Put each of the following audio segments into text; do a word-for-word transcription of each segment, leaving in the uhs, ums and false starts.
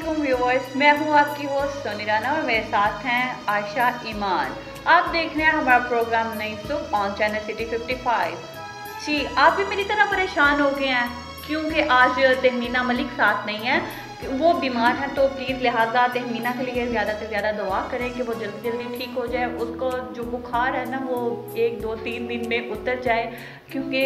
अस्सलामुअलैकुम व्यूअर्स, मैं हूं आपकी होस्ट सोनी राना और मेरे साथ हैं आयशा ईमान। आप देख रहे हैं हमारा प्रोग्राम नई सुबह on channel city fifty five. जी, आप भी मेरी तरह परेशान हो गए हैं क्योंकि आज तहमीना मलिक साथ नहीं है, वो बीमार है। तो प्लीज़ लिहाजा तहमीना के लिए ज़्यादा से ज़्यादा दुआ करें कि वो जल्दी जल्दी ठीक हो जाए, उसको जो बुखार है ना वो एक दो तीन दिन में उतर जाए। क्योंकि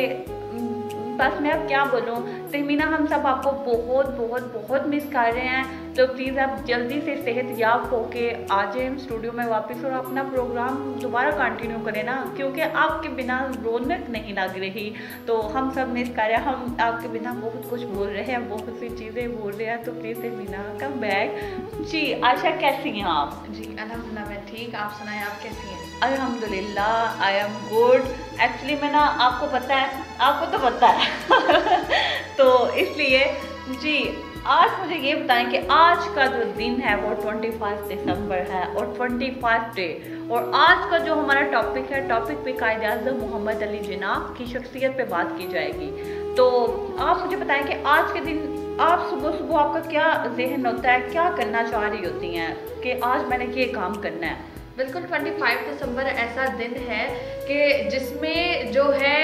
बस मैं अब क्या बोलूँ तहमीना, हम सब आपको बहुत बहुत बहुत मिस कर रहे हैं। तो प्लीज़ आप जल्दी से सेहत याब होके आ जाए स्टूडियो में वापस और अपना प्रोग्राम दोबारा कंटिन्यू करें ना, क्योंकि आपके बिना रौनक नहीं लग रही। तो हम सब मिस कर रहे हैं, हम आपके बिना बहुत कुछ बोल रहे हैं, बहुत सी चीज़ें बोल रहे हैं। तो प्लीज़ तहमीना कम बैक। जी आशा, कैसी हैं आप? जी अल्हम्दुलिल्लाह मैं ठीक, आप सुनाएं आप कैसी हैं? अल्हम्दुलिल्लाह आई एम गुड। एक्चुअली मैं ना, आपको पता है, आपको तो पता है तो इसलिए जी आज मुझे ये बताएं कि आज का जो दिन है वो पच्चीस दिसंबर है और पच्चीस डे, और आज का जो हमारा टॉपिक है, टॉपिक पे कायद आज़म मोहम्मद अली जिन्ना की शख्सियत पे बात की जाएगी। तो आप मुझे बताएं कि आज के दिन आप सुबह सुबह आपका क्या जहन होता है, क्या करना चाह रही होती हैं कि आज मैंने ये काम करना है? बिल्कुल पच्चीस दिसंबर ऐसा दिन है कि जिसमें जो है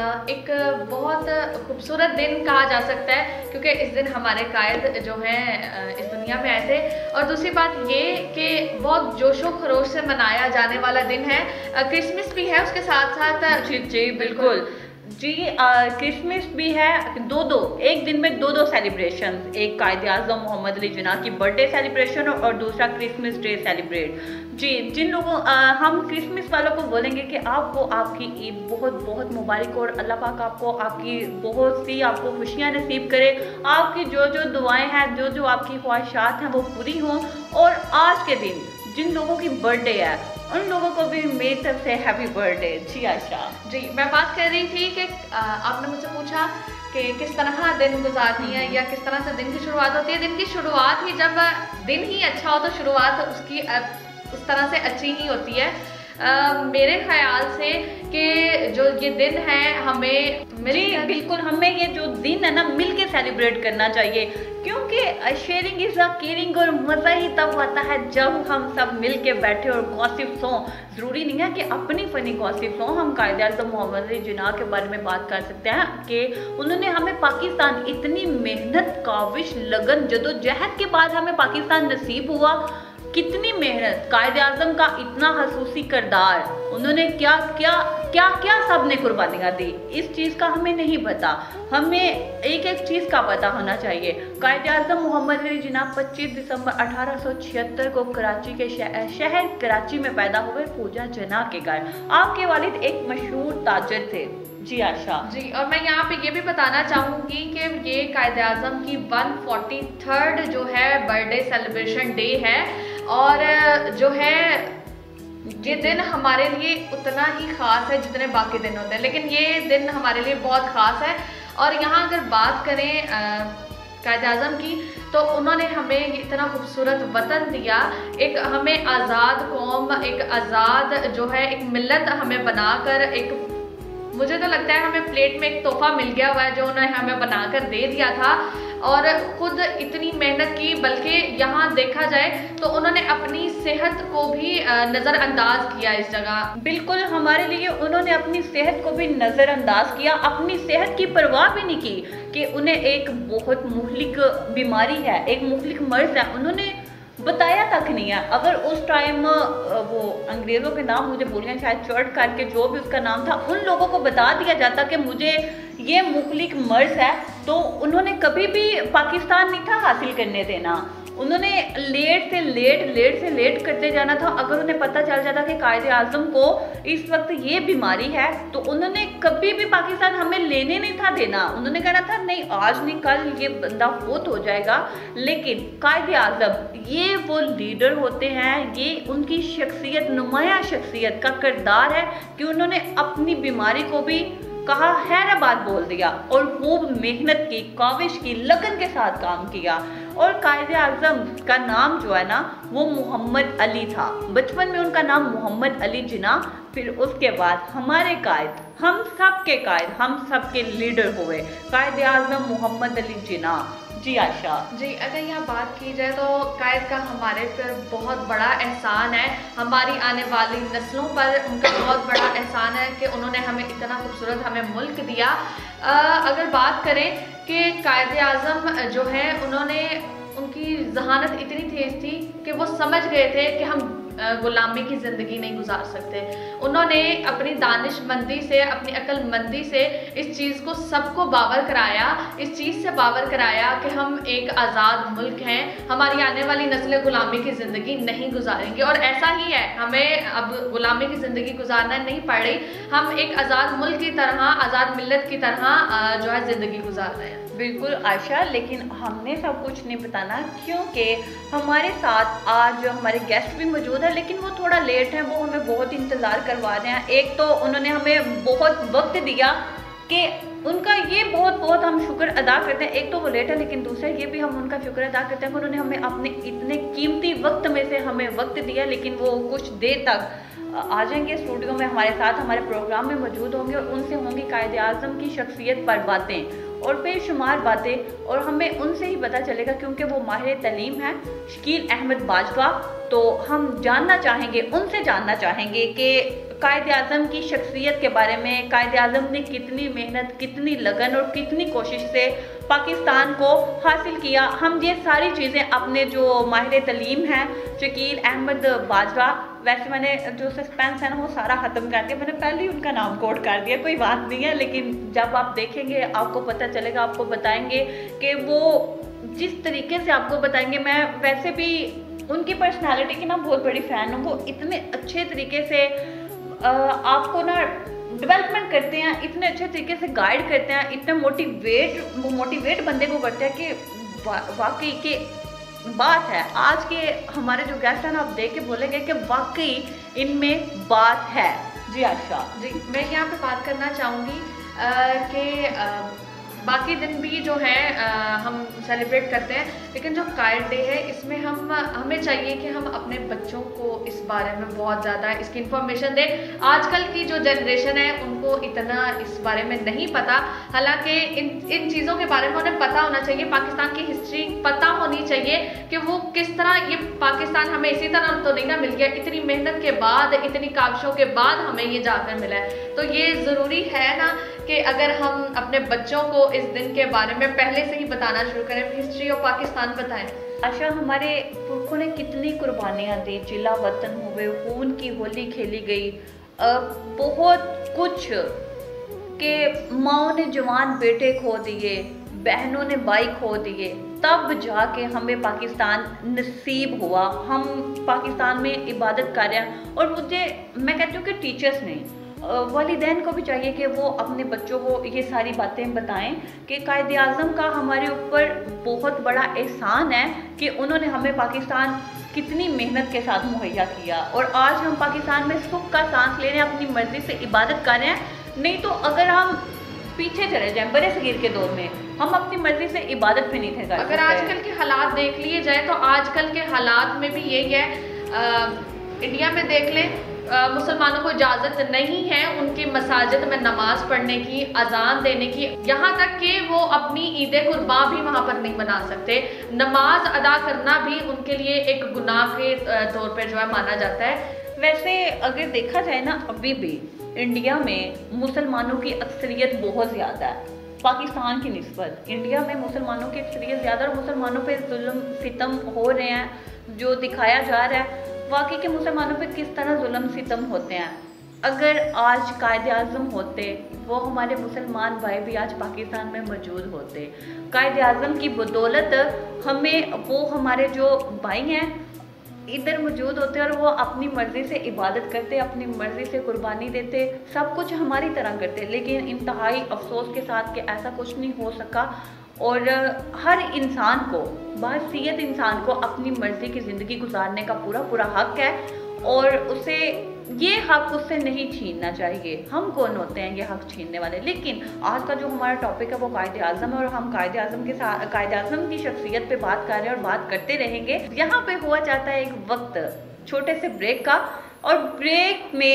एक बहुत खूबसूरत दिन कहा जा सकता है, क्योंकि इस दिन हमारे कायद जो हैं इस दुनिया में आए थे। और दूसरी बात ये कि बहुत जोशो खरोश से मनाया जाने वाला दिन है, क्रिसमस भी है उसके साथ साथ। जी जी बिल्कुल जी, क्रिसमस भी है, दो दो एक दिन में दो दो सेलिब्रेशन, एक कायद आज़म मोहम्मद अली जिन्ना की बर्थडे सेलिब्रेशन और दूसरा क्रिसमस डे सेलिब्रेट। जी, जिन लोगों आ, हम क्रिसमस वालों को बोलेंगे कि आपको आपकी ईद बहुत बहुत मुबारक हो और अल्लाह पाक आपको आपकी बहुत सी आपको खुशियाँ नसीब करे, आपकी जो जो दुआएं हैं, जो जो आपकी ख्वाहिशात हैं वो पूरी हों। और आज के दिन जिन लोगों की बर्थडे है उन लोगों को भी मेरी तरफ से हैप्पी बर्थडे। जी आशा जी, मैं बात कर रही थी कि आपने मुझसे पूछा कि किस तरह दिन गुजारनी है या किस तरह से दिन की शुरुआत होती है। दिन की शुरुआत ही, जब दिन ही अच्छा हो तो शुरुआत उसकी उस तरह से अच्छी ही होती है। Uh, मेरे ख्याल से कि जो ये दिन है हमें जी बिल्कुल, हमें ये जो दिन है ना मिल के सेलिब्रेट करना चाहिए, क्योंकि शेयरिंग इज़ अ केयरिंग, और मज़ा ही तब आता है जब हम सब मिल के बैठे और गॉसिप्स हों। ज़रूरी नहीं है कि अपनी फ़नी गॉसिप्स हों, हम कायद आज़म मोहम्मद अली जिन्ना के बारे में बात कर सकते हैं कि उन्होंने हमें पाकिस्तान, इतनी मेहनत, काविश, लगन, जदोजहद के बाद हमें पाकिस्तान नसीब हुआ। कितनी मेहनत, कायद आज़म का इतना खसूसी किरदार, उन्होंने क्या क्या क्या क्या सब ने कुर्बानियाँ दी, इस चीज़ का हमें नहीं पता। हमें एक एक चीज़ का पता होना चाहिए। कायद आज़म मोहम्मद अली जिन्ना पच्चीस दिसंबर अठारह सौ छिहत्तर को कराची के शहर, शहर कराची में पैदा हुए पूजा जना के घर। आपके वालिद एक मशहूर ताजर थे। जी आशा जी, और मैं यहाँ पे ये भी बताना चाहूँगी कि ये कायद आज़म की एक सौ तैंतालीसवीं जो है बर्थडे सेलिब्रेशन डे है, और जो है ये दिन हमारे लिए उतना ही ख़ास है जितने बाकी दिन होते हैं, लेकिन ये दिन हमारे लिए बहुत ख़ास है। और यहाँ अगर बात करें कायद आज़म की, तो उन्होंने हमें इतना खूबसूरत वतन दिया, एक हमें आज़ाद कौम, एक आज़ाद जो है एक मिल्लत हमें बनाकर, एक मुझे तो लगता है हमें प्लेट में एक तोहफा मिल गया हुआ है जो उन्होंने हमें बनाकर दे दिया था। और खुद इतनी मेहनत की, बल्कि यहाँ देखा जाए तो उन्होंने अपनी सेहत को भी नज़रअंदाज किया इस जगह। बिल्कुल, हमारे लिए उन्होंने अपनी सेहत को भी नज़रअंदाज किया, अपनी सेहत की परवाह भी नहीं की कि उन्हें एक बहुत मुहलिक बीमारी है, एक मुहलिक मर्ज है, उन्होंने बताया तक नहीं है। अगर उस टाइम वो अंग्रेज़ों के नाम मुझे भूल गए, शायद चर्च करके जो भी उसका नाम था, उन लोगों को बता दिया जाता कि मुझे ये मुखलिक मर्ज है, तो उन्होंने कभी भी पाकिस्तान नहीं था हासिल करने देना। उन्होंने लेट से लेट लेट से लेट करते जाना था। अगर उन्हें पता चल जाता कि कायद आज़म को इस वक्त ये बीमारी है, तो उन्होंने कभी भी पाकिस्तान हमें लेने नहीं था देना। उन्होंने कहना था नहीं, आज नहीं कल ये बंदा फौत हो जाएगा। लेकिन कायद आज़म ये वो लीडर होते हैं, ये उनकी शख्सियत, नुमाया शख्सियत का किरदार है कि उन्होंने अपनी बीमारी को भी कहा हैराबाद बोल दिया और खूब मेहनत की, काविश की, लगन के साथ काम किया। और कायद आज़म का नाम जो है ना वो मोहम्मद अली था। बचपन में उनका नाम मोहम्मद अली जिन्ना, फिर उसके बाद हमारे कायद, हम सब के कायद, हम सब के लीडर हुए कायद आज़म मोहम्मद अली जिन्ना। जी आशा जी, अगर यहाँ बात की जाए तो कायद का हमारे पर बहुत बड़ा एहसान है, हमारी आने वाली नस्लों पर उनका बहुत बड़ा एहसान है कि उन्होंने हमें इतना खूबसूरत हमें मुल्क दिया। आ, अगर बात करें कि कायद आज़म जो है उन्होंने उनकी जहानत इतनी तेज थी कि वो समझ गए थे कि हम गुलामी की ज़िंदगी नहीं गुजार सकते। उन्होंने अपनी दानिशमंदी से, अपनी अक्लमंदी से इस चीज़ को सबको बावर कराया, इस चीज़ से बावर कराया कि हम एक आज़ाद मुल्क हैं, हमारी आने वाली नस्लें गुलामी की ज़िंदगी नहीं गुजारेंगी। और ऐसा ही है, हमें अब गुलामी की ज़िंदगी गुजारना नहीं पड़ रही, हम एक आज़ाद मुल्क की तरह, आज़ाद मिल्लत की तरह जो है ज़िंदगी गुजार रहे हैं। बिल्कुल आशा, लेकिन हमने सब कुछ नहीं बताना क्योंकि हमारे साथ आज हमारे गेस्ट भी मौजूद है, लेकिन वो थोड़ा लेट हैं, वो हमें बहुत इंतज़ार करवा रहे हैं। एक तो उन्होंने हमें बहुत वक्त दिया कि उनका ये बहुत बहुत हम शुक्र अदा करते हैं। एक तो वो लेट है, लेकिन दूसरा ये भी हम उनका शुक्र अदा करते हैं कि उन्होंने हमें अपने इतने कीमती वक्त में से हमें वक्त दिया। लेकिन वो कुछ देर तक आ जाएंगे स्टूडियो में हमारे साथ, हमारे प्रोग्राम में मौजूद होंगे और उनसे होंगी कायद आज़म की शख्सियत पर बातें और बेशुमार बातें, और हमें उनसे ही पता चलेगा क्योंकि वो माहिर तलीम है शकील अहमद बाजवा। तो हम जानना चाहेंगे, उनसे जानना चाहेंगे कि कायद आज़म की शख्सियत के बारे में, कायद आज़म ने कितनी मेहनत, कितनी लगन और कितनी कोशिश से पाकिस्तान को हासिल किया। हम ये सारी चीज़ें अपने जो माहिर तलीम हैं शकील अहमद बाजवा, वैसे मैंने जो सस्पेंस है ना वो सारा ख़त्म कर दिया, मैंने पहले ही उनका नाम कोट कर दिया, कोई बात नहीं है। लेकिन जब आप देखेंगे आपको पता चलेगा, आपको बताएंगे कि वो जिस तरीके से आपको बताएंगे, मैं वैसे भी उनकी पर्सनालिटी की ना बहुत बड़ी फ़ैन हूँ। वो इतने अच्छे तरीके से आपको ना डेवलपमेंट करते हैं, इतने अच्छे तरीके से गाइड करते हैं, इतने मोटिवेट वो मोटिवेट बंदे को करते हैं कि वा, वाकई के बात है। आज के हमारे जो गेस्ट हैं ना, आप देख के बोलेंगे कि वाकई इनमें बात है। जी आशा जी, मैं यहाँ पे बात करना चाहूँगी कि बाकी दिन भी जो है आ, हम सेलिब्रेट करते हैं, लेकिन जो कायद डे है इसमें हम हमें चाहिए कि हम अपने बच्चों को इस बारे में बहुत ज़्यादा इसकी इन्फॉर्मेशन दें। आजकल की जो जनरेशन है उनको इतना इस बारे में नहीं पता, हालांकि इन इन चीज़ों के बारे में उन्हें पता होना चाहिए। पाकिस्तान की हिस्ट्री पता होनी चाहिए कि वो किस तरह, ये पाकिस्तान हमें इसी तरह तो नहीं ना मिल गया, इतनी मेहनत के बाद, इतनी काविशों के बाद हमें ये जाकर मिला है। तो ये ज़रूरी है ना कि अगर हम अपने बच्चों को इस दिन के बारे में पहले से ही बताना शुरू करें, हिस्ट्री ऑफ पाकिस्तान बताएं। अच्छा, हमारे पुरखों ने कितनी कुर्बानियाँ दी, जिला वतन हुए, खून की होली खेली गई, बहुत कुछ के माओ ने जवान बेटे खो दिए, बहनों ने भाई खो दिए, तब जाके हमें पाकिस्तान नसीब हुआ। हम पाकिस्तान में इबादत कर रहे हैं। और मुझे, मैं कहती हूँ कि टीचर्स ने, वालिदैन को भी चाहिए कि वो अपने बच्चों को ये सारी बातें बताएं कि कायद आज़म का हमारे ऊपर बहुत बड़ा एहसान है कि उन्होंने हमें पाकिस्तान कितनी मेहनत के साथ मुहैया किया, और आज हम पाकिस्तान में सुख का सांस ले रहे हैं, अपनी मर्जी से इबादत कर रहे हैं। नहीं तो अगर हम पीछे चले जाएं बड़े सगीर के दौर में, हम अपनी मर्जी से इबादत भी नहीं थे कर। अगर आजकल के हालात देख लिए जाए तो आजकल के हालात में भी यही है। आ, इंडिया में देख लें, मुसलमानों को इजाज़त नहीं है उनकी मसाजिद में नमाज पढ़ने की, अजान देने की, यहाँ तक कि वो अपनी ईद कुर्बा भी वहाँ पर नहीं मना सकते। नमाज अदा करना भी उनके लिए एक गुनाह के तौर पर जो है माना जाता है। वैसे अगर देखा जाए ना, अभी भी इंडिया में मुसलमानों की अक्सरियत बहुत ज़्यादा है पाकिस्तान की निस्बत। इंडिया में मुसलमानों की अक्सरियत ज़्यादा और मुसलमानों पे जुल्म सितम हो रहे हैं, जो दिखाया जा रहा है वाकई के मुसलमानों पे किस तरह जुल्म सितम होते हैं। अगर आज कायद आज़म होते, वो हमारे मुसलमान भाई भी आज पाकिस्तान में मौजूद होते। कायद आज़म की बदौलत हमें, वो हमारे जो भाई हैं इधर मौजूद होते और वो अपनी मर्ज़ी से इबादत करते, अपनी मर्ज़ी से कुर्बानी देते, सब कुछ हमारी तरह करते। लेकिन इंतहाई अफसोस के साथ कि ऐसा कुछ नहीं हो सका। और हर इंसान को, बाहसीयत इंसान को अपनी मर्ज़ी की ज़िंदगी गुजारने का पूरा पूरा हक़ है, और उसे ये हक़ उससे नहीं छीनना चाहिए। हम कौन होते हैं ये हक़ छीनने वाले? लेकिन आज का जो हमारा टॉपिक है वो कायद आज़म है, और हम कायद आज़म के साथ, कायद आज़म की शख्सियत पे बात कर रहे हैं और बात करते रहेंगे। यहाँ पे हुआ चाहता है एक वक्त छोटे से ब्रेक का, और ब्रेक में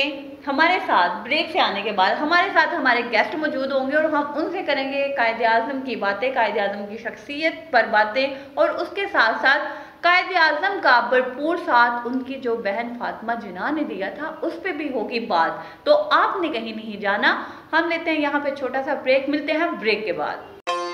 हमारे साथ ब्रेक से आने के बाद हमारे साथ हमारे गेस्ट मौजूद होंगे और हम उनसे करेंगे कायदे आज़म की बातें, कायदे आज़म की शख्सियत पर बातें, और उसके साथ साथ कायदे आज़म का भरपूर साथ उनकी जो बहन फातिमा जिन्ना ने दिया था उस पर भी होगी बात। तो आपने कहीं नहीं जाना, हम लेते हैं यहाँ पे छोटा सा ब्रेक, मिलते हैं ब्रेक के बाद।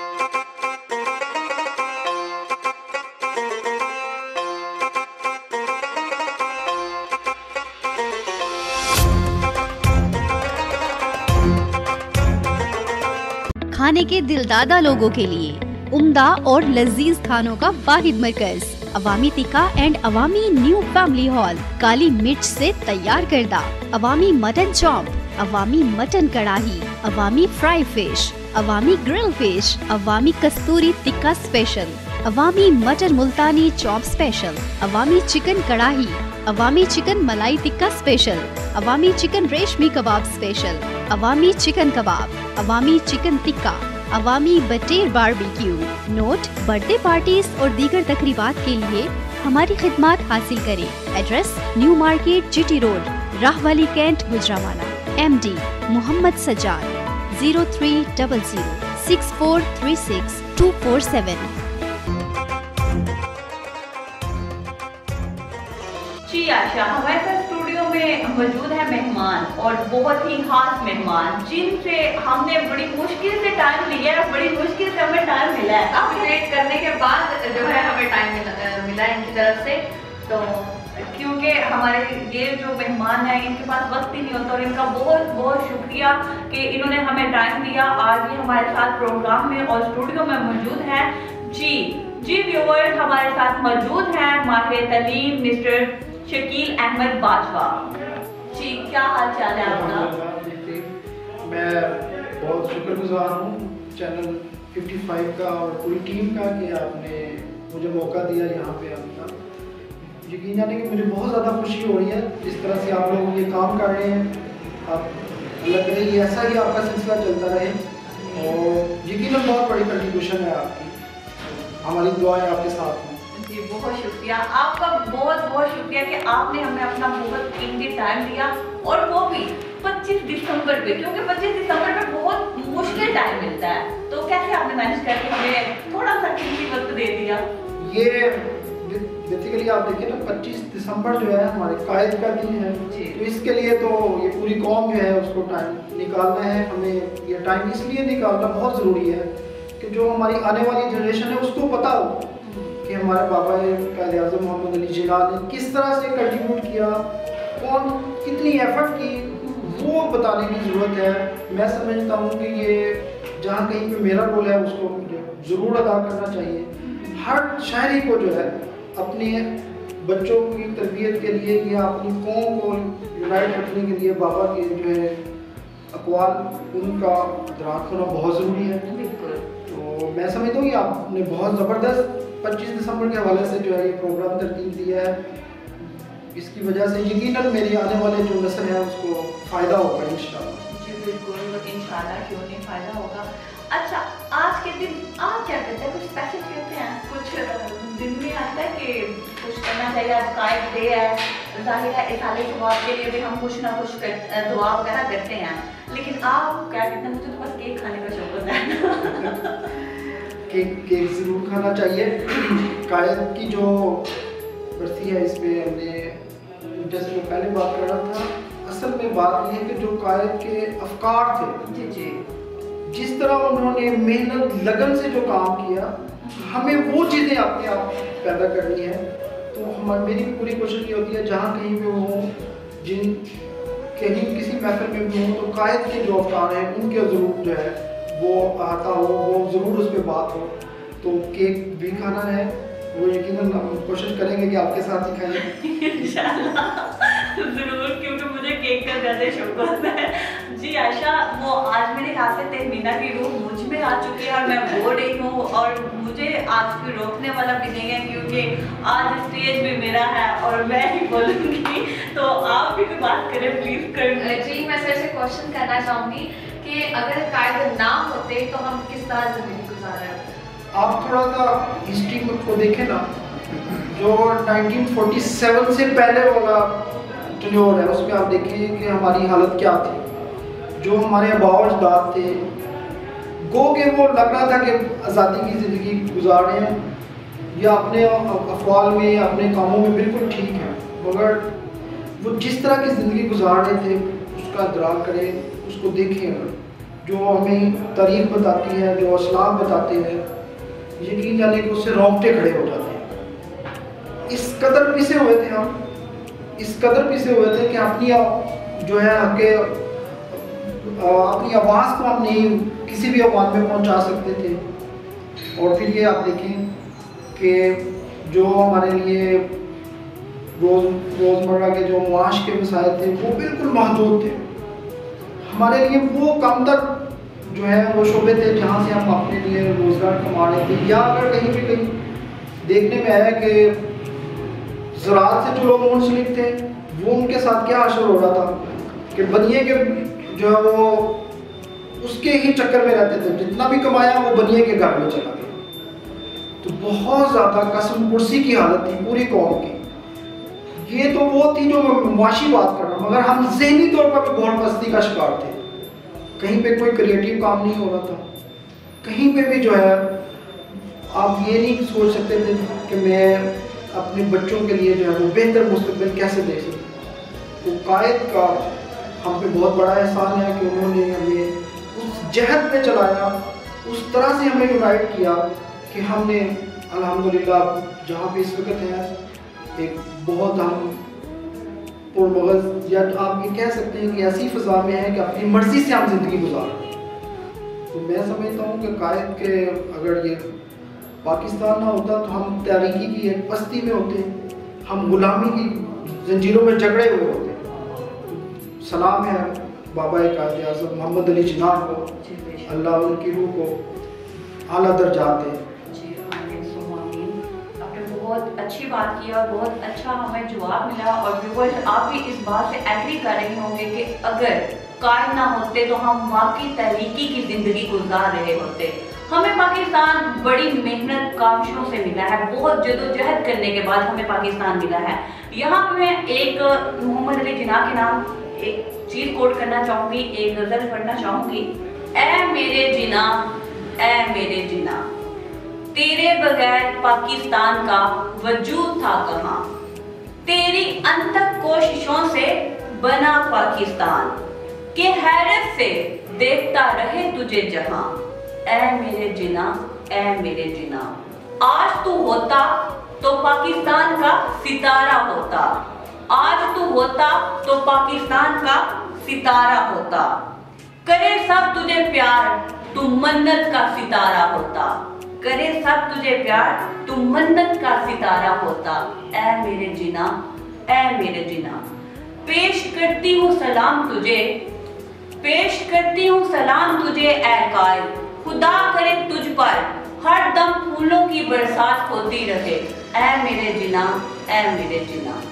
खाने के दिलदादा लोगों के लिए उम्दा और लजीज खानों का वाहिद मरकज Awami tikka and Awami new family hall. काली मिर्च से तैयार करदा Awami mutton chop, Awami mutton karahi, Awami fry fish, Awami grill fish, Awami कस्तूरी tikka special, Awami mutton Multani chop special, Awami chicken karahi, Awami chicken मलाई टिक्का स्पेशल, अवामी चिकन रेशमी kebab special, Awami chicken kebab, Awami chicken tikka, Awami बटेर बारबेक्यू। नोट, बर्थडे पार्टीज और दीगर तकरीबात के लिए हमारी खिदमत हासिल करें। Address new market GT road, Rahwali cantt, Gujranwala. M D Mohammad Sajjad, zero three double zero six four three six two four seven. जी आशा, हमारे साथ स्टूडियो में मौजूद है मेहमान और बहुत ही खास मेहमान जिनसे हमने बड़ी मुश्किल से टाइम लिया है, बड़ी मुश्किल से हमें टाइम मिला है। काफी वेट करने के बाद जो है हमें टाइम मिला, मिला है इनकी तरफ से। तो क्योंकि हमारे ये जो मेहमान है इनके पास वक्त ही नहीं होता और इनका बहुत बहुत शुक्रिया कि इन्होंने हमें टाइम दिया। आज ये हमारे साथ प्रोग्राम में और स्टूडियो में मौजूद है। जी जी व्यूअर्स, हमारे साथ मौजूद हैं माहिर तलीम मिस्टर शकील अहमद बाजवा। जी, क्या हाल चाल है आपका? मैं बहुत शुक्रगुजार हूँ चैनल पचपन का और पूरी टीम का कि आपने मुझे मौका दिया यहाँ पे आने का। यकीन जाने कि मुझे बहुत ज़्यादा खुशी हो रही है जिस तरह से आप लोग ये काम कर रहे हैं। आप लग रही है ऐसा ही आपका सिलसिला चलता रहे और यकीनन बहुत बड़ी कंट्रीब्यूशन है आपकी। हमारी दुआएं आपके साथ हैं। जी, बहुत शुक्रिया आपका, बहुत बहुत शुक्रिया कि आपने हमें अपना बहुत कीमती टाइम दिया और वो भी पच्चीस दिसंबर पे, क्योंकि पच्चीस दिसंबर में बहुत मुश्किल टाइम मिलता है। तो कैसे आपने मैनेज करके हमें थोड़ा सा कीमती वक्त दे दिया? ये बेसिकली आप देखिए ना, पच्चीस दिसंबर जो है हमारे कायद का दिन है, तो इसके लिए तो ये पूरी कौम जो है उसको टाइम निकालना है। हमें ये टाइम इसलिए निकालना बहुत ज़रूरी है कि जो हमारी आने वाली जनरेशन है उसको पता हो कि हमारे बाबा कायदे आज़म मोहम्मद अली जिन्ना ने किस तरह से कंट्रीब्यूट किया, कौन कितनी एफर्ट की, वो बताने की ज़रूरत है। मैं समझता हूँ कि ये जहाँ कहीं पे मेरा रोल है उसको ज़रूर अदा करना चाहिए। हर शहरी को जो है अपने बच्चों की तरबियत के लिए या अपनी कौम को यूनाइट रखने के लिए बाबा के जो है अक़वाल उनका दराज होना बहुत ज़रूरी है। तो मैं समझता हूँ कि आपने बहुत ज़बरदस्त पच्चीस दिसंबर के हवाले से जो है ये प्रोग्राम तरतीब दिया है। इसकी वजह से यकीनन मेरी आने वाले जो नस्ल है उसको फ़ायदा होगा इंशाल्लाह। जी बिल्कुल, इंशाल्लाह, क्यों नहीं फ़ायदा होगा। अच्छा, आज के दिन आप क्या करते हैं? कुछ स्पेशल करते हैं? कुछ दिन में आता है कि कुछ करना चाहिए? आज कायद डे है, जाहिर है इस साले सवाब के लिए भी हम कुछ ना कुछ कर, दुआ वगैरह करते हैं, लेकिन आप क्या करते हैं? मुझे तो बस केक खाने का शौक होता है। केक केक ज़रूर खाना चाहिए। कायद की जो बरसी है इस पर हमने जैसे मैं पहले बात कर रहा था, असल में बात यह है कि जो कायद के अफकार थे, जी जी जिस तरह उन्होंने मेहनत लगन से जो काम किया, हमें वो चीज़ें अपने आप पैदा करनी है। तो हमारी मेरी पूरी कोशिश ये होती है जहाँ कहीं पे हो, जिन कहीं किसी महफिल में भी हो, तो कायद के जो अफकार हैं उनके ज़रूर जो है वो आता हो, वो ज़रूर उस पर बात हो। तो केक भी खाना है, वो यकीनन हम कोशिश करेंगे कि आपके साथ ही खाएं इंशाल्लाह ज़रूर, क्योंकि मुझे केक का ज़्यादा शौक होता है। जी आशा, वो आज मेरे ख्याल से तहमीना की रूह मुझ में आ चुकी है और मैं बोल रही हूँ और मुझे आज कोई रोकने वाला भी नहीं है, क्योंकि आज स्टेज भी मेरा है और मैं ही बोलूँगी। तो आप भी कोई बात करें प्लीज़ कर। जी, मैं सर से क्वेश्चन करना चाहूँगी कि अगर कायद ना होते तो हम किस तरह ज़िंदगी गुजार रहे होते? आप थोड़ा सा हिस्ट्री को देखें ना, जो नाइनटीन फोर्टी सेवन से पहले वाला टेन्योर है उसमें आप देखें कि हमारी हालत क्या थी। जो हमारे आबाओ अजदाद थे, गो के वो लग रहा था कि आज़ादी की ज़िंदगी गुजार रहे हैं या अपने अफवाल में या अपने कामों में बिल्कुल ठीक है, मगर वो जिस तरह की ज़िंदगी गुजार रहे थे उसका इदराक करें, उसको देखें। अगर जो हमें तारीख बताती है, जो असलाफ बताते हैं, यकीन जाने कि उससे रोंगटे खड़े हो जाते हैं। इस कदर पिसे हुए थे हम, इस कदर पिसे हुए थे कि अपनी जो है के अपनी आवाज़ को हम नहीं किसी भी आवाज़ में पहुंचा सकते थे। और फिर ये आप देखें कि जो हमारे लिए रोज़ रोज़मर्रा के जो मुआश के मसाइल थे वो बिल्कुल महदूद थे। हमारे लिए वो कम तर जो है वो शोबे थे जहाँ से हम अपने लिए रोज़गार कमा रहे थे। या अगर कहीं भी कहीं देखने में आया कि ज़राअत से जो लोग मुंसलिक थे वो उनके साथ क्या असर हो रहा था कि बनिए के जो है वो उसके ही चक्कर में रहते थे, जितना भी कमाया वो बनिए के घर में चला गया। तो बहुत ज़्यादा कसम कुर्सी की हालत थी पूरी कौम की। ये तो वो थी जो मैं मुआशी बात कर रहा हूँ, मगर हम ज़हनी तौर पर घोर पस्ती का शिकार थे। कहीं पे कोई क्रिएटिव काम नहीं हो रहा था, कहीं पे भी जो है आप ये नहीं सोच सकते थे कि मैं अपने बच्चों के लिए जो है वो बेहतर मुस्तकबिल कैसे दे सकूँ। तो कायद का हम पे बहुत बड़ा एहसान है कि उन्होंने हमें उस जहद पे चलाया, उस तरह से हमें यूनाइट किया कि हमने अल्हम्दुलिल्लाह जहाँ पे इस वक्त है एक बहुत हम पुरमगज़ या आप ये कह सकते हैं कि ऐसी फ़ज़ा में है कि अपनी मर्ज़ी से हम ज़िंदगी गुजार रहे हैं। तो मैं समझता हूँ कि कायद के अगर ये पाकिस्तान ना होता तो हम तारीकी की एक बस्ती में होते, हम गुलामी की जंजीरों में जकड़े हुए होते। सलाम है बाबा कायद आज़म मोहम्मद अली जिन्ना को, अल्लाह उनकी रूह को आला दर्जात दे। बहुत अच्छी बात की और बहुत अच्छा हमें जवाब मिला। और व्यूअर्स आप भी इस बात से एग्री कर रहे होंगे कि अगर कायद ना होते तो हम वाकई तहरीकी की ज़िंदगी गुजार रहे होते। हमें पाकिस्तान बड़ी मेहनत काविशों से मिला है, बहुत जदोजहद करने के बाद हमें पाकिस्तान मिला है। यहाँ पे मैं एक मोहम्मद अली जिन्ना के नाम एक चीज़ कोट करना चाहूँगी, एक गज़ल पढ़ना चाहूँगी। ऐ मेरे जिन्ना, ऐ मेरे जिन्ना, तेरे बगैर पाकिस्तान का वजूद था कहाँ, तेरी अनथक कोशिशों से बना पाकिस्तान, के हैरत से देखता रहे तुझे जहां। ऐ मेरे जिन्ना, ऐ मेरे जिन्ना, आज तू होता तो पाकिस्तान का सितारा होता, आज तू होता तो पाकिस्तान का सितारा होता, करे सब तुझे प्यार तू मन्नत का सितारा होता, करे सब तुझे प्यार तू मन्नत का सितारा होता। ऐ मेरे जिन्ना, ऐ मेरे जिन्ना, पेश करती हूँ सलाम तुझे, पेश करती हूँ सलाम तुझे ऐ कायद, खुदा करे तुझ पर हर दम फूलों की बरसात होती रहे। ऐ मेरे जिन्ना, ऐ मेरे जिन्ना।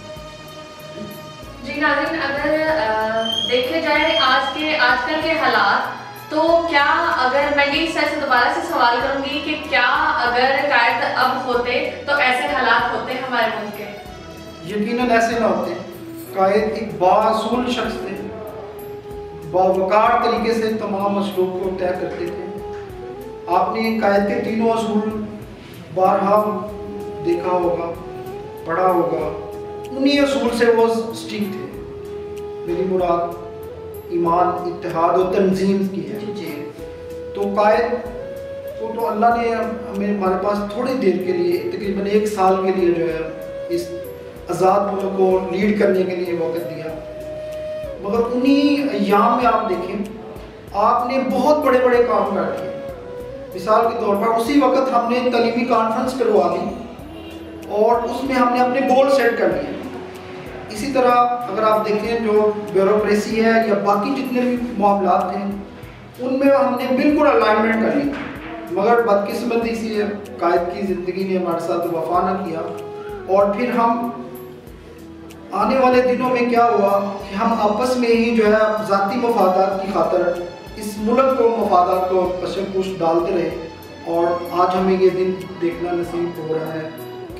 जी नाज़रीन, अगर देखे जाए आज के आजकल के हालात, तो क्या अगर मैं ये सर से दोबारा से सवाल करूंगी कि क्या अगर कायद अब होते तो ऐसे हालात होते हमारे मुल्क के? यकीनन ऐसे ना होते। कायद एक बासूल शख्स थे, बावकार तरीके से तमाम मसलूक को तय करते थे। आपने कायद के तीनों असूल बारहा देखा होगा, पढ़ा होगा, उन्हीं असूल से वो स्टिक थे। मेरी मुराद ईमान, इत्तेहाद और तंजीम की है। तो कायद को तो अल्लाह ने हमें हमारे पास थोड़ी देर के लिए, तकरीबन एक साल के लिए जो है इस आज़ाद मुल्क को लीड करने के लिए वक्त दिया। मगर उन्हीं अय्याम में आप देखें आपने बहुत बड़े बड़े काम कर दिए। मिसाल के तौर पर उसी वक्त हमने तलीमी कॉन्फ्रेंस करवा दी और उसमें हमने अपने गोल सेट कर लिए। इसी तरह अगर आप देखें जो ब्यूरोक्रेसी है या बाकी जितने भी मामलात हैं उनमें हमने बिल्कुल अलाइनमेंट कर ली। मगर बदकिस्मती से कायद की ज़िंदगी ने हमारे साथ वफा न किया और फिर हम आने वाले दिनों में क्या हुआ कि हम आपस में ही जो है ज़ाती मफादात की खातर इस मुल्क को मफादात को पशे पुश डालते रहे। और आज हमें ये दिन देखना नसीब हो रहा है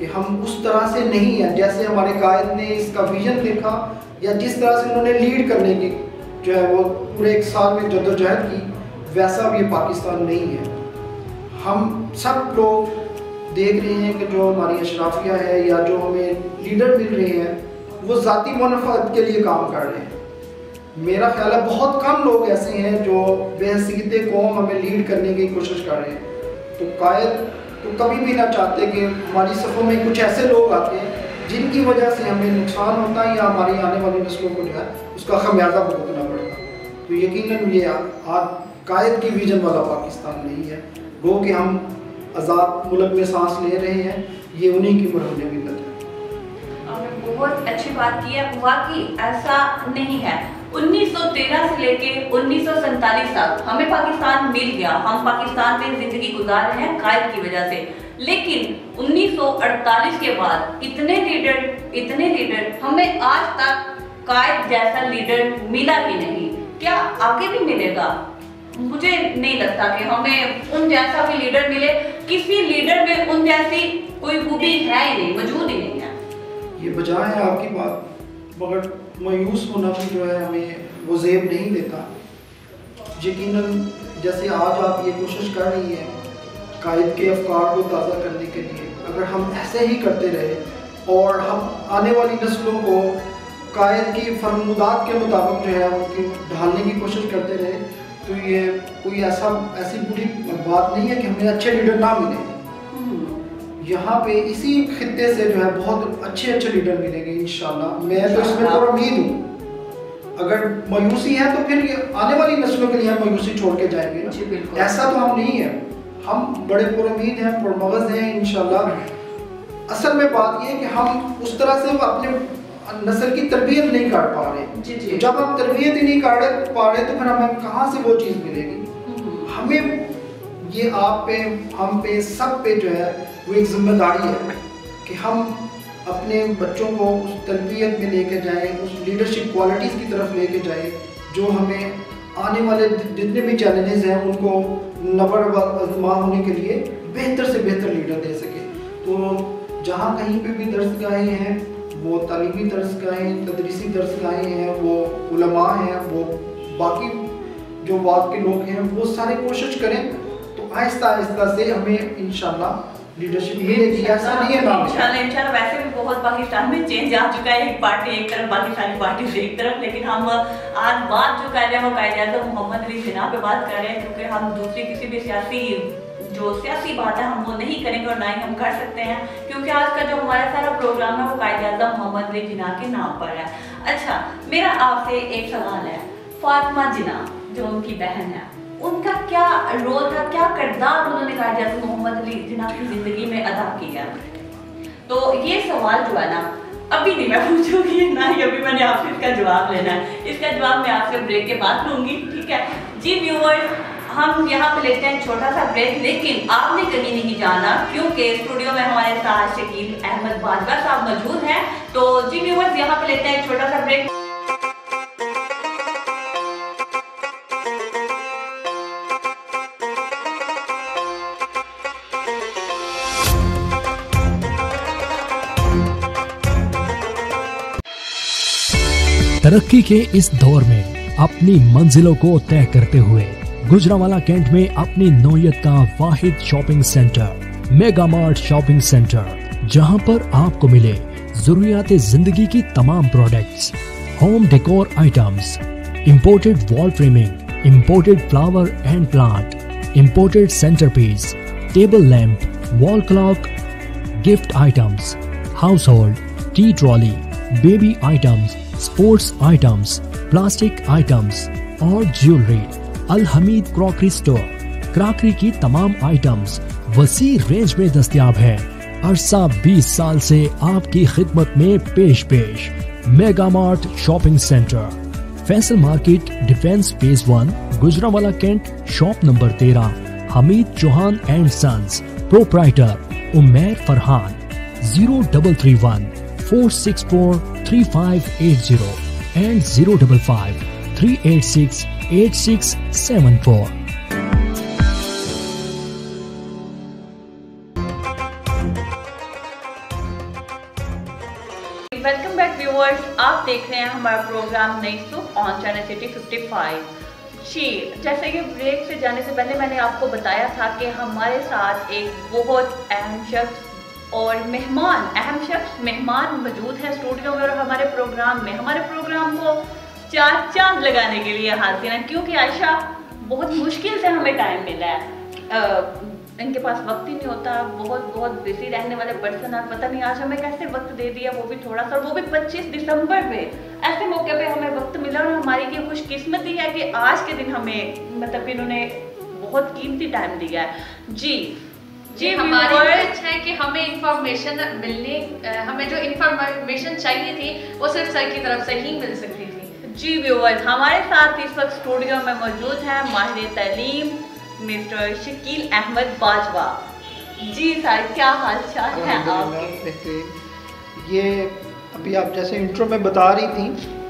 कि हम उस तरह से नहीं हैं जैसे हमारे कायद ने इसका विजन देखा या जिस तरह से उन्होंने लीड करने की जो है वो पूरे एक साल में जद्दोजहद की, वैसा अब ये पाकिस्तान नहीं है। हम सब लोग देख रहे हैं कि जो हमारी अशराफिया है या जो हमें लीडर मिल रहे हैं वो ज़ाती मुनाफात के लिए काम कर रहे हैं। मेरा ख्याल है बहुत कम लोग ऐसे हैं जो बेहसीत कौम हमें लीड करने की कोशिश कर रहे हैं। तो कायद तो कभी भी ना चाहते कि हमारी सफ़ों में कुछ ऐसे लोग आते हैं जिनकी वजह से हमें नुकसान होता है या हमारी आने वाली नस्लों को जो है उसका खमियाजा भुगतना पड़ता। तो यकीनन ये आज कायद की विजन वाला पाकिस्तान नहीं है। वो कि हम आज़ाद मुल्क में सांस ले रहे हैं, ये उन्हीं की मरहूम मिन्नत है। आपने बहुत अच्छी बात की है, वाकई ऐसा नहीं है। उन्नीस सौ तेरह से लेके उन्नीस सौ सैंतालीस तक हमें पाकिस्तान मिल गया, हम पाकिस्तान में जिंदगी गुजार रहे हैं कायद की वजह से। लेकिन उन्नीस सौ अड़तालीस के बाद इतने लीडर इतने लीडर हमें आज तक कायद जैसा लीडर मिला ही नहीं। क्या आगे भी मिलेगा? मुझे नहीं लगता कि हमें उन जैसा भी लीडर मिले। किसी लीडर में उन जैसी कोई खूबी है ही नहीं, मौजूद ही नहीं है। ये बजाय है आपकी बात, मगर मायूस होना भी जो है हमें वो ज़ेब नहीं देता। यकीनन जैसे आज आप ये कोशिश कर रही हैं कायद के अफकार को ताज़ा करने के लिए, अगर हम ऐसे ही करते रहे और हम आने वाली नस्लों को कायद की फरमुदात के मुताबिक जो है उनकी ढालने की कोशिश करते रहे, तो ये कोई ऐसा ऐसी बुरी बात नहीं है कि हमें अच्छे लीडर ना मिले। यहाँ पे इसी खित्ते से जो है बहुत अच्छे अच्छे लीडर मिलेंगे इंशाल्लाह। मैं तो इसमें पूरा उम्मीद हूँ। अगर मायूसी है तो फिर ये आने वाली नस्लों के लिए हम मायूसी छोड़ के जाएंगे ना, ऐसा तो हम नहीं है। हम बड़े पुरुमीद हैं, पुरमगज़ हैं इंशाल्लाह। असल में बात ये है कि हम उस तरह से अपने नस्ल की तरबियत नहीं कर पा रहे। जी जी। जब हम तरबियत ही नहीं कर पा रहे तो फिर हमें कहाँ से वो चीज़ मिलेगी? हमें ये आप पे, हम पे, सब पे जो है वो एक जिम्मेदारी है कि हम अपने बच्चों को उस तरबियत में लेके जाएं, उस लीडरशिप क्वालिटीज़ की तरफ लेके जाएं जो हमें आने वाले जितने भी चैलेंजेस हैं उनको नबर आज़मा होने के लिए बेहतर से बेहतर लीडर दे सके। तो जहाँ कहीं पे भी दर्सगाहें हैं, वो तालीमी दर्सगाहें, तदरीसी दर्सगाहें हैं, वो उलमा हैं, वो बाकी जो वाक़ के लोग हैं, वो सारे कोशिश करें तो आहिस्ता आहिस्ता से हमें इंशाल्लाह लीडरशिप मिलेगी। ऐसा नहीं है ना इंशाल्लाह इंशाल्लाह। वैसे भी बहुत पाकिस्तान में चेंज आ चुका है, एक पार्टी एक तरफ, पाकिस्तानी पार्टी से एक तरफ। लेकिन हम आज बात जो कर रहे हैं वो कायद-ए-आज़म मोहम्मद अली जिन्ना पे बात कर रहे हैं, क्योंकि हम दूसरी किसी भी सियासी जो सियासी बात है हम वो नहीं करेंगे और ना ही हम कर सकते हैं, क्योंकि आज का जो हमारा सारा प्रोग्राम है वो कायद-ए-आज़म मोहम्मद अली जिन्ना के नाम पर है। अच्छा, मेरा आपसे एक सवाल है, फातिमा जिन्ना जो उनकी बहन है, उनका क्या रोल था, क्या किरदार उन्होंने कायद-ए-आज़म मोहम्मद अली जिन्ना की जिंदगी में अदा किया? तो ये सवाल जो है ना अभी नहीं मैं पूछूंगी, ना ही अभी मैंने आपसे इसका जवाब लेना है। इसका जवाब मैं आपसे ब्रेक के बाद लूंगी, ठीक है जी व्यूअर्स? हम यहाँ पे लेते हैं छोटा सा ब्रेक, लेकिन आपने कहीं नहीं जाना क्योंकि स्टूडियो में हमारे साथ शकील अहमद बाजवा साहब मौजूद हैं। तो जी व्यूअर्स, यहाँ पे लेते हैं छोटा सा ब्रेक। तरक्की के इस दौर में अपनी मंजिलों को तय करते हुए गुजरांवाला कैंट में अपनी नौयत का वाहिद shopping centre mega mart shopping centre, जहां पर आपको मिले जरूरियात जिंदगी की तमाम products, home decor items, imported wall framing, imported flower and plant, imported centre piece, table lamp, wall clock, gift items, household, tea trolley, baby items, sports items, plastic items और jewellery. Al Hameed crockery store crockery की तमाम items वसी range में दस्तयाब है। अरसा बीस साल से आपकी खिदमत में पेश पेश mega mart shopping centre, Faisal market, defence phase one, Gujranwala cantt, shop number तेरह, Hameed Chauhan and sons, proprietor Umair Farhan, zero double three one four six four three five eight zero and zero double five three eight six eight six seven four. Viewers, आप देख रहे हैं हमारा program नई सुख on channel city पचपन। जी, जैसे कि ब्रेक से जाने से पहले मैंने आपको बताया था कि हमारे साथ एक बहुत अहम शख्स और मेहमान अहम शख्स मेहमान मौजूद है स्टूडियो में और हमारे प्रोग्राम में हमारे प्रोग्राम को चार चांद लगाने के लिए हाजिर हैं, क्योंकि आयशा बहुत मुश्किल से हमें टाइम मिला है। आ, इनके पास वक्त ही नहीं होता, बहुत बहुत बिजी रहने वाले पर्सन है। पता नहीं आज हमें कैसे वक्त दे दिया, वो भी थोड़ा सा, वो भी पच्चीस दिसंबर पे। ऐसे मौके पे हमें वक्त मिला और हमारी ये खुशकिस्मती है कि आज के दिन हमें मतलब इन्होंने बहुत कीमती टाइम दिया है। जी जी, हमारी इच्छा है कि हमें इंफॉर्मेशन मिलने हमें जो इंफॉर्मेशन चाहिए थी वो सिर्फ सर की तरफ से ही मिल सकती थी। जी व्यूअर्स, हमारे साथ इस वक्त स्टूडियो में मौजूद है माहिर तालीम मिस्टर शकील अहमद बाजवा। जी सर, क्या हाल चाल है आपके? ये अभी आप जैसे इंट्रो में बता रही थी,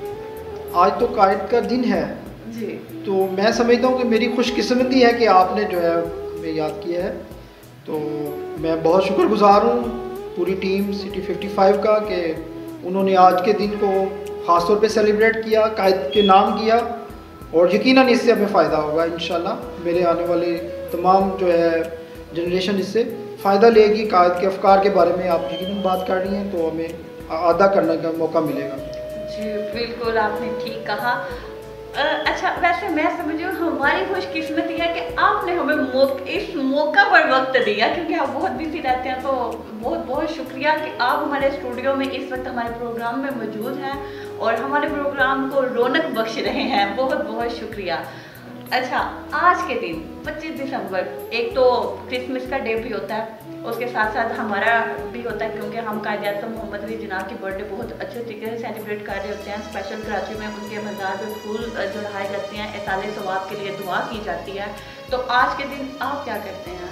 आज तो कायद का दिन है जी, तो मैं समझता हूँ कि मेरी खुशकिस्मती है कि आपने जो है हमें याद किया है। तो मैं बहुत शुक्रगुजार हूँ पूरी टीम सिटी पचपन का कि उन्होंने आज के दिन को ख़ास तौर पे सेलिब्रेट किया, कायद के नाम किया, और यकीनन इससे हमें फ़ायदा होगा इंशाल्लाह। मेरे आने वाले तमाम जो है जनरेशन इससे फ़ायदा लेगी। कायद के अफकार के बारे में आप यकीनन बात कर रही हैं तो हमें आदा करने का मौका मिलेगा। जी बिल्कुल, आपने ठीक कहा। अच्छा, वैसे मैं समझ रही हूँ हमारी खुशकिस्मती है कि आपने हमें मौक, इस मौका पर वक्त दिया, क्योंकि आप बहुत बिजी रहते हैं। तो बहुत बहुत शुक्रिया कि आप हमारे स्टूडियो में इस वक्त हमारे प्रोग्राम में मौजूद हैं और हमारे प्रोग्राम को रौनक बख्श रहे हैं। बहुत बहुत शुक्रिया। अच्छा, आज के दिन पच्चीस दिसंबर एक तो क्रिसमस का डे भी होता है, उसके साथ साथ हमारा भी होता है, क्योंकि हम कायद-ए-आज़म मोहम्मद अली जिन्ना की बर्थडे बहुत अच्छे तरीके से सेलिब्रेट कर रहे होते हैं। स्पेशल कराची में उनके मज़ार पे फूल चढ़ाए जाते हैं, इसाले सवाब के लिए दुआ की जाती है। तो आज के दिन आप क्या करते हैं?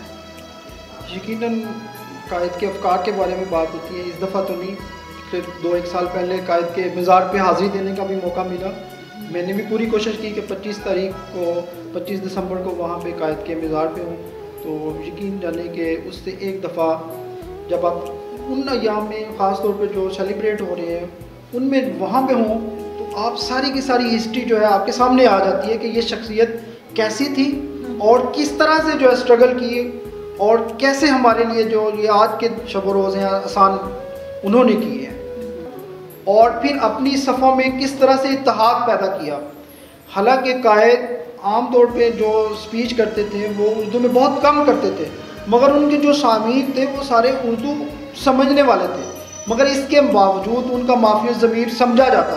यकीनन कायद के अफकार के बारे में बात होती है। इस दफ़ा तो नहीं, पिछले दो एक साल पहले कायद के मज़ार पे हाज़िरी देने का भी मौका मिला। मैंने भी पूरी कोशिश की कि पच्चीस तारीख को पच्चीस दिसंबर को वहाँ पे कायद के मज़ार पे हूँ। तो यकीन जाने कि उससे एक दफ़ा जब आप उन अयाम में ख़ास तौर पे जो सेलिब्रेट हो रहे हैं उनमें वहाँ पे हों तो आप सारी की सारी हिस्ट्री जो है आपके सामने आ जाती है कि ये शख्सियत कैसी थी और किस तरह से जो है स्ट्रगल की और कैसे हमारे लिए जो ये आज के शब रोज़ हैं आसान उन्होंने किए हैं, और फिर अपनी सफ़ों में किस तरह से इत्तेहाद पैदा किया। हालांकि कायद आम तौर पे जो स्पीच करते थे वो उर्दू में बहुत कम करते थे, मगर उनके जो सामीन थे वो सारे उर्दू समझने वाले थे, मगर इसके बावजूद उनका माफिया ज़मीर समझा जाता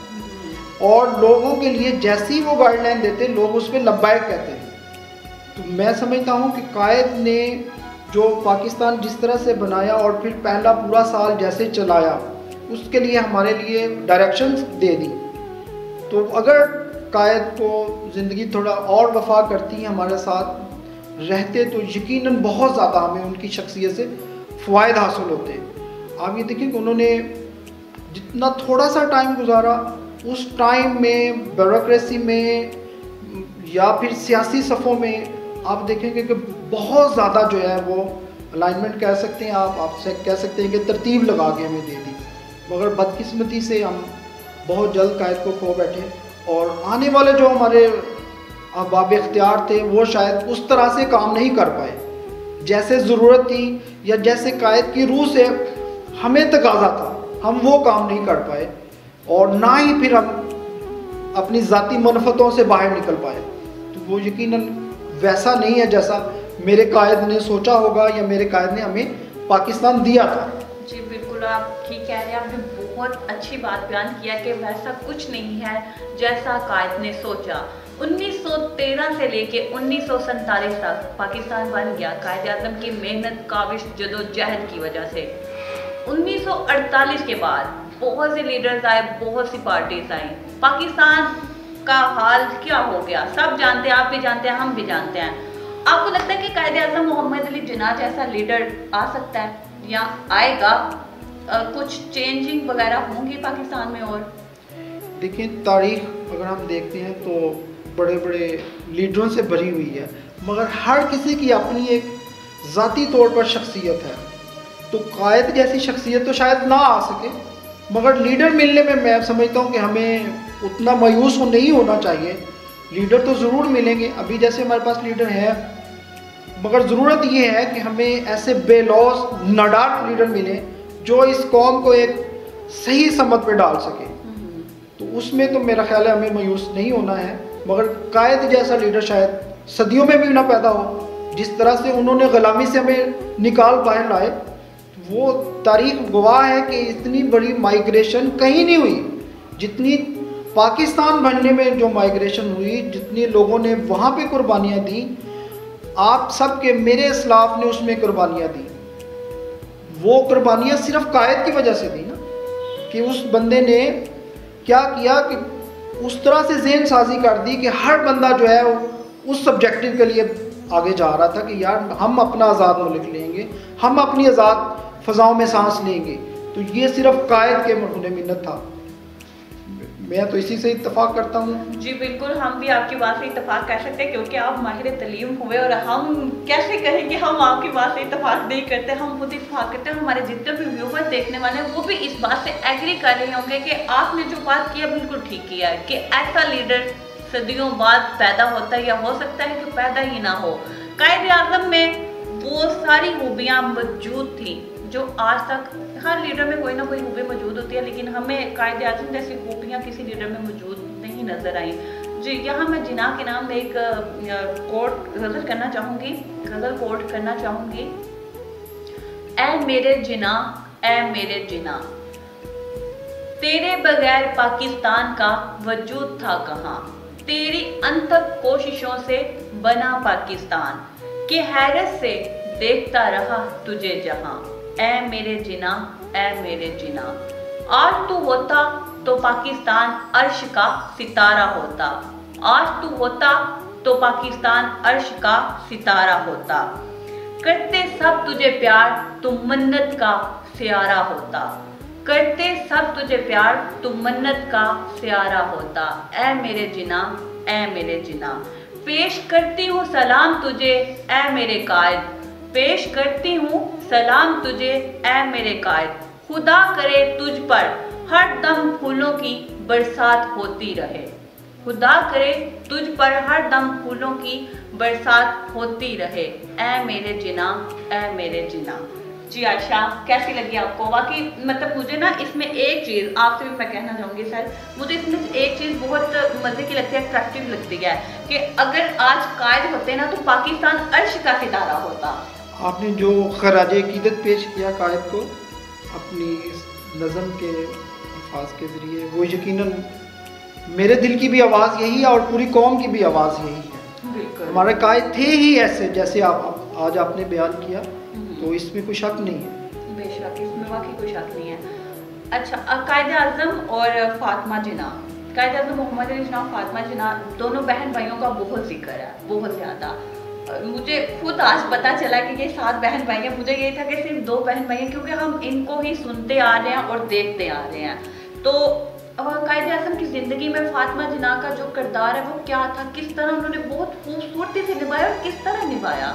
था और लोगों के लिए जैसी वो गाइडलाइन देते लोग उस पर लब्बाइक कहते। तो मैं समझता हूँ कि कायद ने जो पाकिस्तान जिस तरह से बनाया और फिर पहला पूरा साल जैसे चलाया उसके लिए हमारे लिए डायरेक्शंस दे दी। तो अगर कायद को ज़िंदगी थोड़ा और वफा करती है हमारे साथ रहते तो यकीनन बहुत ज़्यादा हमें उनकी शख्सियत से फ़वाइद हासिल होते हैं। आप ये देखिए कि उन्होंने जितना थोड़ा सा टाइम गुजारा उस टाइम में ब्यूरोक्रेसी में या फिर सियासी सफ़ों में आप देखेंगे कि बहुत ज़्यादा जो है वो अलाइनमेंट कह सकते हैं आप आपसे कह सकते हैं कि तरतीब लगा के हमें दे दी, मगर बदकिस्मती से हम बहुत जल्द कायद को खो बैठे और आने वाले जो हमारे अहबाब इख्तियार थे वो शायद उस तरह से काम नहीं कर पाए जैसे ज़रूरत थी या जैसे कायद की रूह से हमें तकाजा था, हम वो काम नहीं कर पाए और ना ही फिर हम अपनी ज़ाती मनफ़तों से बाहर निकल पाए। तो वो यकीनन वैसा नहीं है जैसा मेरे कायद ने सोचा होगा या मेरे कायद ने हमें पाकिस्तान दिया था। जी बिल्कुल, आप ठीक कह रहे हैं। आपने बहुत अच्छी बात बयान किया कि वैसा कुछ नहीं है जैसा कायद ने सोचा। उन्नीस सौ तेरह से लेके उन्नीस सौ सैंतालीस तक पाकिस्तान बन गया कायद-ए-आज़म की मेहनत काविश जदोजहद की वजह से। उन्नीस सौ अड़तालीस के बाद बहुत से लीडर्स आए, बहुत सी पार्टीज आई, पाकिस्तान का हाल क्या हो गया सब जानते हैं, आप भी जानते हैं, हम भी जानते हैं। आपको लगता है कि कायद-ए-आज़म मोहम्मद अली जिन्ना जैसा लीडर आ सकता है या आएगा? आ, कुछ चेंजिंग वगैरह होंगी पाकिस्तान में? और देखिए तारीख अगर हम देखते हैं तो बड़े बड़े लीडरों से भरी हुई है, मगर हर किसी की अपनी एक ज़ाती तौर पर शख्सियत है। तो कायद जैसी शख्सियत तो शायद ना आ सके, मगर लीडर मिलने में मैं समझता हूँ कि हमें उतना मायूस नहीं होना चाहिए। लीडर तो ज़रूर मिलेंगे, अभी जैसे हमारे पास लीडर है, मगर ज़रूरत ये है कि हमें ऐसे बेलौस नाडार लीडर मिले जो इस कौम को एक सही समत पे डाल सके। तो उसमें तो मेरा ख्याल है हमें मायूस नहीं होना है। मगर कायद जैसा लीडर शायद सदियों में भी ना पैदा हो। जिस तरह से उन्होंने ग़ुलामी से हमें निकाल बाहर लाए, वो तारीख गवाह है कि इतनी बड़ी माइग्रेशन कहीं नहीं हुई जितनी पाकिस्तान बनने में जो माइग्रेशन हुई, जितनी लोगों ने वहाँ पे कुर्बानियाँ दी, आप सब के मेरे इस्लाफ ने उसमें कुर्बानियाँ दी। वो कुर्बानियाँ सिर्फ कायद की वजह से दी ना, कि उस बंदे ने क्या किया कि उस तरह से ज़हन साजी कर दी कि हर बंदा जो है उस सब्जेक्टिव के लिए आगे जा रहा था कि यार हम अपना आज़ाद मुल्क लेंगे, हम अपनी आज़ाद फ़ज़ाओं में सांस लेंगे। तो ये सिर्फ कायद के मरहून मिन्नत था। मैं तो इसी से इत्तफाक करता हूँ। जी बिल्कुल, हम भी आपकी बात से इत्तफाक कर सकते हैं क्योंकि आप माहिर तलीम हुए, और हम कैसे कहेंगे हम आपकी बात से इत्तफाक नहीं करते, हम खुद इत्तफाक करते हैं। हमारे जितने भी व्यूवर्स देखने वाले हैं वो भी इस बात से एग्री कर रहे होंगे कि आपने जो बात किया बिल्कुल ठीक किया है, कि ऐसा लीडर सदियों बाद पैदा होता है, या हो सकता है कि पैदा ही ना हो। कायद आज़म में वो सारी खूबियाँ मौजूद थी जो आज तक हर लीडर में कोई ना कोई खूबी मौजूद होती है, लेकिन हमें कायद आज़म जैसी खूबियाँ किसी लीडर में मौजूद नहीं नज़र आई। जी, यहाँ मैं जिना के नाम में एक कोट गज़ल करना चाहूँगी, गज़ल कोट करना चाहूँगी। ऐ मेरे जिना, ऐ मेरे जिना, तेरे बगैर पाकिस्तान का वजूद था कहाँ, तेरी अनथक कोशिशों से बना पाकिस्तान, कि हैरत से देखता रहा तुझे जहां। ऐ मेरे जिना, ऐ मेरे जिना, आज तू होता तो पाकिस्तान अर्श का सितारा होता, आज तू होता तो पाकिस्तान अर्श का सितारा होता, करते सब तुझे प्यार तुम मन्नत का सियारा होता, करते सब तुझे प्यार तुम मन्नत का सियारा होता। ऐ मेरे जिना, ऐ मेरे जिना, पेश करती हूँ सलाम तुझे ऐ मेरे कायद, पेश करती हूँ सलाम तुझे ऐ मेरे कायद, खुदा करे तुझ पर हर दम फूलों की बरसात होती रहे, खुदा करे तुझ पर हर दम फूलों की बरसात होती रहे। ऐ मेरे जिना, ऐ मेरे जिना। जी आयशा, कैसी लगी आपको? वाकई मतलब मुझे ना इसमें एक चीज़ आपसे भी मैं कहना चाहूँगी सर, मुझे इसमें एक चीज़ बहुत मज़े की लगती है, अट्रैक्टिव लगती है, कि अगर आज कायद होते ना तो पाकिस्तान अर्श का सितारा होता। आपने जो खराज अकीदत पेश किया कायद को अपनी नज़म के अल्फाज के ज़रिए, वो यकीनन मेरे दिल की भी आवाज़ यही है और पूरी कौम की भी आवाज़ यही है। हमारे कायद थे ही ऐसे जैसे आप आज आपने बयान किया, तो इसमें कोई शक नहीं है। बेशक, इसमें वाकई कोई शक नहीं है। अच्छा, कायद आज़म और फातिमा जिना, कायद आज़म मोहम्मद अली जिन्ना, फातिमा जिन्ना, दोनों बहन भाइयों का बहुत जिक्र है, बहुत ज़्यादा। मुझे खुद आज पता चला कि ये सात बहन भाई हैं, मुझे ये था कि सिर्फ दो बहन भाई हैं, क्योंकि हम इनको ही सुनते आ रहे हैं और देखते आ रहे हैं। तो कायद आज़म की ज़िंदगी में फातिमा जिन्ना का जो किरदार है वो क्या था, किस तरह उन्होंने बहुत खूबसूरती से निभाया और किस तरह निभाया?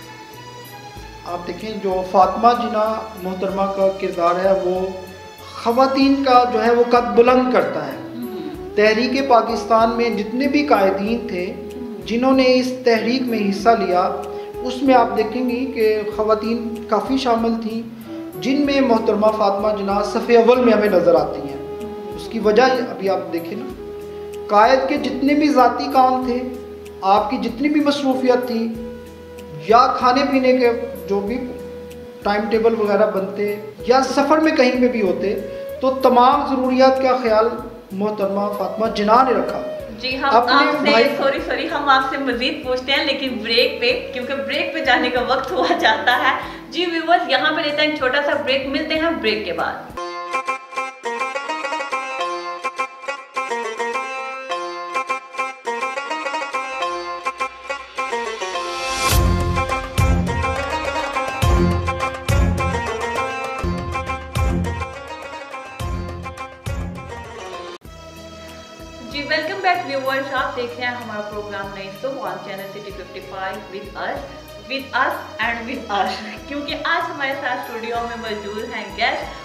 आप देखें, जो फातिमा जिन्ना मोहतरमा का किरदार है वो ख़वातीन का जो है वो कद बुलंद करता है। तहरीक पाकिस्तान में जितने भी कायदीन थे जिन्होंने इस तहरीक में हिस्सा लिया, उसमें आप देखेंगी कि ख़वातीन काफ़ी शामिल थीं, जिनमें मोहतरमा फातिमा जिन्ना सफ़े अव्वल में हमें नज़र आती हैं। उसकी वजह अभी आप देखें ना, कायद के जितने भी ज़ाती काम थे, आपकी जितनी भी मसरूफियत थी, या खाने पीने के जो भी टाइम टेबल वगैरह बनते, या सफ़र में कहीं पे भी होते, तो तमाम ज़रूरियात का ख्याल मोहतरमा फातिमा जिन्ना ने रखा। जी, हम आपसे सॉरी सॉरी हम आपसे मजीद पूछते हैं, लेकिन ब्रेक पे, क्योंकि ब्रेक पे जाने का वक्त हुआ जाता है। जी व्यूअर्स, यहाँ पे लेते हैं छोटा सा ब्रेक, मिलते हैं ब्रेक के बाद। जी वेलकम बैक व्यूअर्स, आप देख रहे हैं हमारा प्रोग्राम नई सुबह on channel city fifty five with us with us and with us, क्योंकि आज हमारे साथ स्टूडियो में मौजूद हैं गेस्ट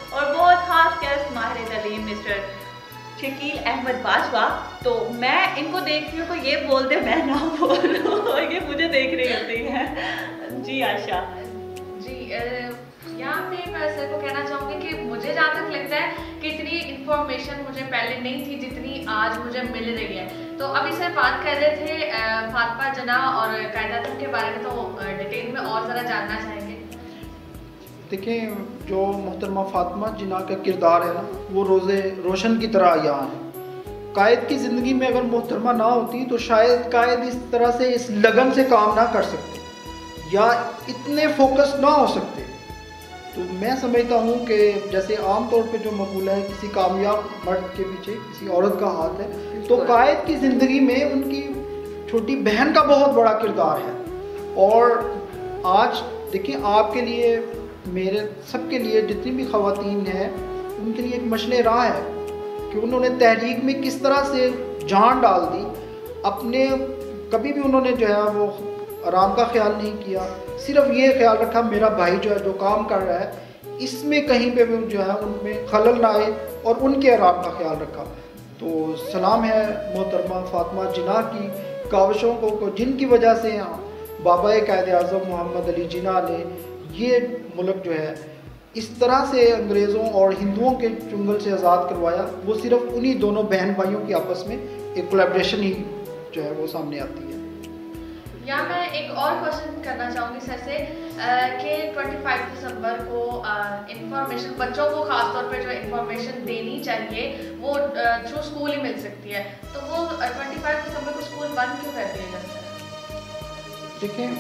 और बहुत खास गेस्ट माहिर तालीम मिस्टर शकील अहमद बाजवा। तो मैं इनको देख रही हूँ तो ये बोल दे मैं ना बोलूँ, ये मुझे देख रही होती हैं। जी आशा जी, यहाँ पे मैं सर को कहना चाहूँगी कि मुझे जहाँ तक लगता है कि इतनी इन्फॉर्मेशन मुझे पहले नहीं थी जितनी आज मुझे मिल रही है। तो अभी सर बात कर रहे थे फातिमा जना और कायदातुम के बारे में, तो डिटेल में और ज़रा जानना चाहेंगे। देखिए, जो मोहतरमा फातिमा जिना का किरदार है ना, वो रोज़े रोशन की तरह यहाँ है। कायद की ज़िंदगी में अगर मोहतरमा ना होती तो शायद कायद इस तरह से, इस लगन से काम ना कर सकते या इतने फोकस ना हो सकते। तो मैं समझता हूँ कि जैसे आम तौर पे जो मकूल है किसी कामयाब मर्द के पीछे किसी औरत का हाथ है, तो कायद की ज़िंदगी में उनकी छोटी बहन का बहुत बड़ा किरदार है। और आज देखिए, आपके लिए, मेरे सबके लिए, जितनी भी ख़वातीन हैं उनके लिए एक मशले राह है कि उन्होंने तहरीक में किस तरह से जान डाल दी। अपने कभी भी उन्होंने जो है वो आराम का ख्याल नहीं किया, सिर्फ ये ख्याल रखा मेरा भाई जो है जो काम कर रहा है इसमें कहीं पे भी जो है उनमें खलल ना आए, और उनके आराम का ख्याल रखा। तो सलाम है मोहतरमा फातिमा जिना की काविशों को, को जिनकी वजह से बाबा कायद आज़म मोहम्मद अली जिना ने ये मुल्क जो है इस तरह से अंग्रेज़ों और हिंदुओं के चुंगल से आज़ाद करवाया। वो सिर्फ उन्हीं दोनों बहन भाइयों की आपस में एक कोलैबोरेशन ही जो है वो सामने आती है। यहाँ मैं एक और क्वेश्चन करना चाहूँगी सर से कि पच्चीस दिसंबर को इंफॉर्मेशन बच्चों को ख़ास तौर पे जो इंफॉर्मेशन देनी चाहिए वो थ्रू स्कूल ही मिल सकती है, तो वो पच्चीस दिसंबर को स्कूल बंद क्यों कर दिए जाते हैं? देखें,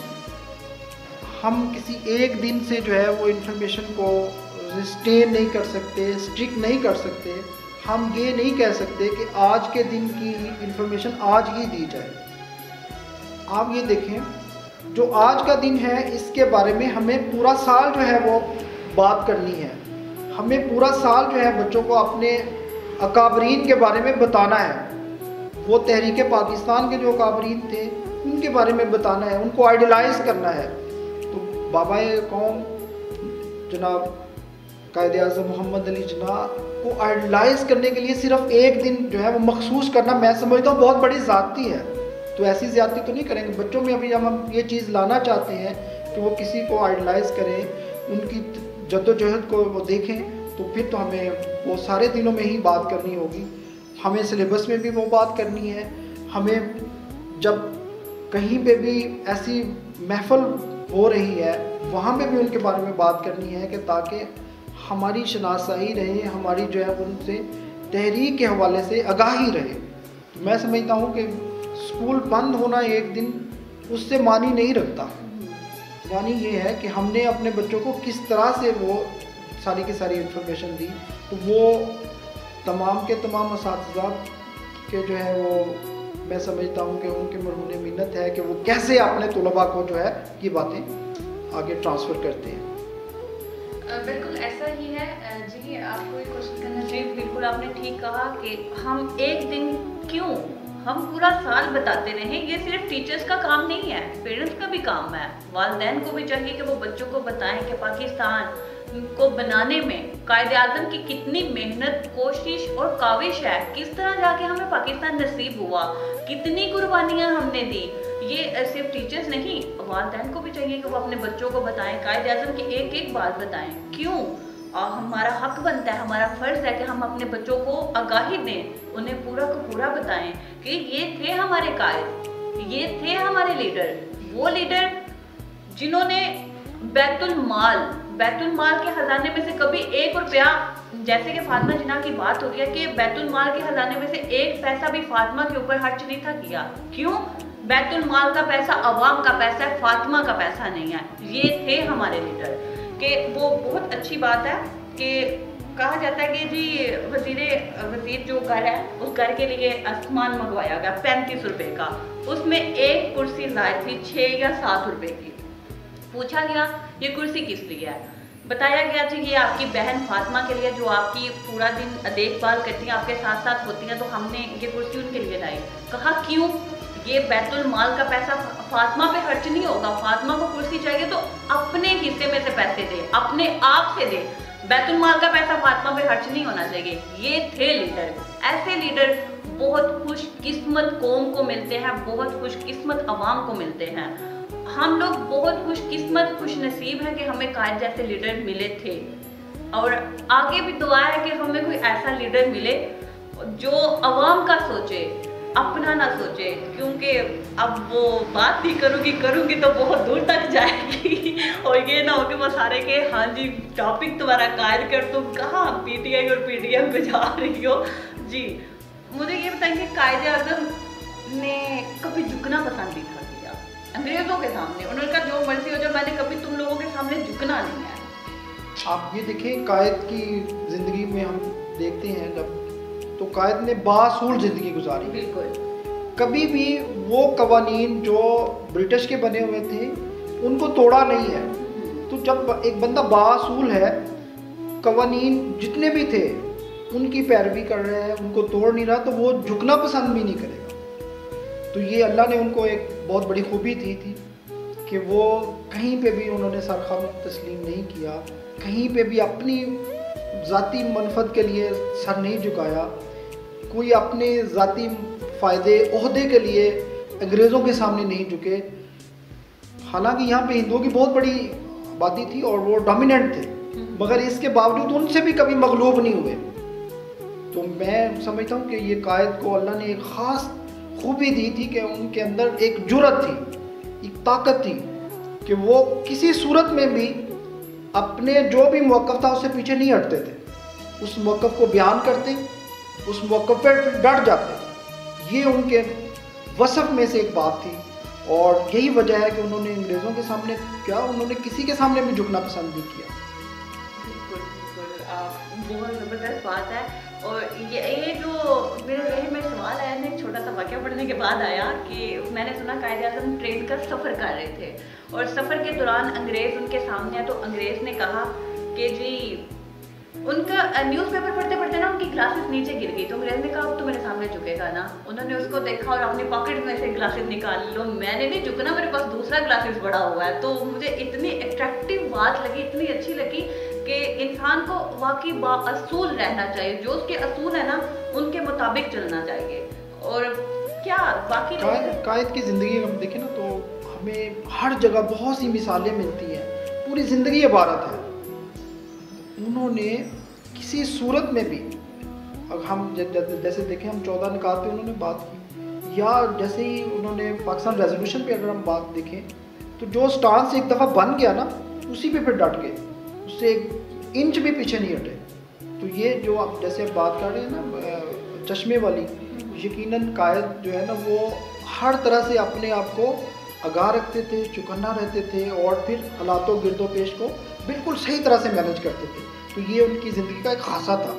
हम किसी एक दिन से जो है वो इंफॉर्मेशन को रिस्टेन नहीं कर सकते, स्ट्रिक्ट नहीं कर सकते। हम ये नहीं कह सकते कि आज के दिन की इंफॉर्मेशन आज ही दी जाए। आप ये देखें, जो आज का दिन है इसके बारे में हमें पूरा साल जो है वो बात करनी है। हमें पूरा साल जो है बच्चों को अपने अकाबरीन के बारे में बताना है। वो तहरीक पाकिस्तान के जो अकाबरीन थे उनके बारे में बताना है, उनको आइडलाइज करना है। तो बाबा कौम जनाब कायद आज़म मोहम्मद अली जिना को आइडलाइज करने के लिए सिर्फ एक दिन जो है वो मखसूस करना, मैं समझता हूँ बहुत बड़ी ज़्यादती है। तो ऐसी ज़्यादती तो नहीं करेंगे बच्चों में। अभी हम ये चीज़ लाना चाहते हैं कि वो किसी को आइडलाइज करें, उनकी जद्दोजहद को वो देखें, तो फिर तो हमें वो सारे दिनों में ही बात करनी होगी। हमें सिलेबस में भी वो बात करनी है। हमें जब कहीं पे भी ऐसी महफिल हो रही है वहाँ पे भी उनके बारे में बात करनी है कि ताकि हमारी शनासाई रहे, हमारी जो है उनसे तहरीक के हवाले से आगाही रहे। तो मैं समझता हूँ कि स्कूल बंद होना एक दिन उससे मानी नहीं रखता। मानी ये है कि हमने अपने बच्चों को किस तरह से वो सारी की सारी इन्फॉर्मेशन दी। तो वो तमाम के तमाम असातिज़ा के जो है वो मैं समझता हूँ कि उनके मरहून मिन्नत है कि वो कैसे अपने तलबा को जो है ये बातें आगे ट्रांसफ़र करते हैं। बिल्कुल ऐसा ही है। जी, आपको एक क्वेश्चन करना जी चाहिए। बिल्कुल, आपने ठीक कहा कि हम एक दिन क्यों, हम पूरा साल बताते रहें। ये सिर्फ टीचर्स का काम नहीं है, पेरेंट्स का भी काम है। वालिदैन को भी चाहिए कि वो बच्चों को बताएं कि पाकिस्तान को बनाने में कायद आज़म की कितनी मेहनत, कोशिश और काविश है, किस तरह जाके हमें पाकिस्तान नसीब हुआ, कितनी कुर्बानियाँ हमने दी। ये सिर्फ टीचर्स नहीं, वालिदैन को भी चाहिए कि वो अपने बच्चों को बताएं, कायद आज़म की एक एक बात बताएं। क्यों? और हमारा हक बनता है, हमारा फ़र्ज़ है कि हम अपने बच्चों को आगाही दें, उन्हें पूरा को पूरा बताएं कि ये थे हमारे कायद, ये थे हमारे लीडर, वो लीडर जिन्होंने बैतुल माल बैतुल माल के ख़जाने में से कभी एक रुपया, जैसे कि फातिमा जिना की बात हो रही है कि बैतुल माल के ख़जाने में से एक पैसा भी फातिमा के ऊपर खर्च नहीं था किया। क्यों? बैतुल माल का पैसा अवाम का पैसा है, फातिमा का पैसा नहीं है। ये थे हमारे लीडर। कि वो बहुत अच्छी बात है कि कहा जाता है कि जी वजीर वजीर जो घर है उस घर के लिए आसमान मंगवाया गया पैंतीस रुपए का, उसमें एक कुर्सी ज़ायद थी छः या सात रुपए की। पूछा गया ये कुर्सी किस लिए है, बताया गया जी ये आपकी बहन फातिमा के लिए जो आपकी पूरा दिन देखभाल करती हैं, आपके साथ साथ होती हैं, तो हमने ये कुर्सी उनके लिए लाई। कहा क्यों? ये बैतुल माल का पैसा फातिमा पे खर्च नहीं होगा, फातिमा को कुर्सी चाहिए तो अपने हिस्से में से पैसे दे, अपने आप से दे। बैतुल माल का पैसा फातिमा पे खर्च नहीं होना चाहिए। ये थे लीडर। ऐसे लीडर बहुत खुशकिस्मत कौम को मिलते हैं, बहुत खुशकिस्मत अवाम को मिलते हैं। हम लोग बहुत खुशकिस्मत खुश नसीब हैं कि हमें कायद जैसे लीडर मिले थे, और आगे भी दुआ है कि हमें कोई ऐसा लीडर मिले जो अवाम का सोचे, अपना ना सोचे। क्योंकि अब वो बात भी करूँगी करूँगी तो बहुत दूर तक जाएगी और ये ना हो कि वो सारे के हाँ जी टॉपिक तुम्हारा कायद कर, तुम कहाँ पीटीआई और पीडीएम पे जा रही हो जी। मुझे ये बताइए, कायदे आज़म ने कभी झुकना पसंद नहीं था किया अंग्रेज़ों के सामने? उन्होंने कहा जो मर्जी हो जाए, मैंने कभी तुम लोगों के सामने झुकना नहीं है। आप ये देखें, कायद की ज़िंदगी में हम देखते हैं जब, तो कायद ने बासूल ज़िंदगी गुजारी। बिल्कुल। कभी भी वो कवानीन जो ब्रिटिश के बने हुए थे उनको तोड़ा नहीं है। तो जब एक बंदा बासूल है, कवानीन जितने भी थे उनकी पैरवी कर रहे हैं, उनको तोड़ नहीं रहा, तो वो झुकना पसंद भी नहीं करेगा। तो ये अल्लाह ने उनको एक बहुत बड़ी खूबी दी थी कि वो कहीं पे भी उन्होंने सरख़म तस्लीम नहीं किया, कहीं पे भी अपनी ज़ाती मनफत के लिए सर नहीं झुकाया, कोई अपने ज़ाती फ़ायदे ओहदे के लिए अंग्रेज़ों के सामने नहीं झुके। हालांकि यहाँ पे हिंदुओं की बहुत बड़ी आबादी थी और वो डोमिनेंट थे, मगर इसके बावजूद उनसे भी कभी मगलूब नहीं हुए। तो मैं समझता हूँ कि ये कायद को अल्लाह ने एक ख़ास खूबी दी थी कि उनके अंदर एक जुर्रत थी, एक ताकत थी कि वो किसी सूरत में भी अपने जो भी मौक़िफ़ था उससे पीछे नहीं हटते थे, उस मौक़िफ़ को बयान करते, उस मौक़िफ़ पर डट जाते। ये उनके वसफ़ में से एक बात थी और यही वजह है कि उन्होंने अंग्रेज़ों के सामने क्या, उन्होंने किसी के सामने भी झुकना पसंद नहीं किया। बिल्कुल बिल्कुल, बहुत ज़बरदस्त बात है। और ये ये जो मेरे जहन में सवाल आया ना, एक छोटा सा वाक़या पढ़ने के बाद आया कि मैंने सुना कायदे आज़म ट्रेन का सफ़र कर रहे थे और सफ़र के दौरान अंग्रेज़ उनके सामने, तो अंग्रेज़ ने कहा कि जी, उनका न्यूज़पेपर पढ़ते पढ़ते ना उनकी ग्लासेस नीचे गिर गई, तो अंग्रेज़ ने कहा अब तो मेरे सामने झुकेगा ना। उन्होंने उसको देखा और अपनी पॉकेट में से ग्लासेस निकाल लो, मैंने नहीं झुकना, मेरे पास दूसरा ग्लासेस बड़ा हुआ है। तो मुझे इतनी अट्रैक्टिव बात लगी, इतनी अच्छी लगी कि इंसान को वाकई बाअसूल रहना चाहिए, जो उसके असूल है ना उनके मुताबिक चलना चाहिए। और क्या बाकी कायद, कायद की ज़िंदगी हम देखें ना तो हमें हर जगह बहुत सी मिसालें मिलती हैं, पूरी ज़िंदगी इबारत है। उन्होंने किसी सूरत में भी, अब हम जैसे देखें, हम चौदह निकात पे उन्होंने बात की, या जैसे ही उन्होंने पाकिस्तान रेजोल्यूशन पे अगर हम बात देखें तो जो स्टांस एक दफ़ा बन गया ना उसी पे फिर डट गए, उससे एक इंच भी पीछे नहीं हटे। तो ये जो आप जैसे आप बात कर रहे हैं ना चश्मे वाली, यकीनन कायद जो है ना वो हर तरह से अपने आप को आगाह रखते थे, चौकन्ना रहते थे और फिर हालातों गिरदो पेश को बिल्कुल सही तरह से मैनेज करते थे। तो ये उनकी ज़िंदगी का एक खासा था।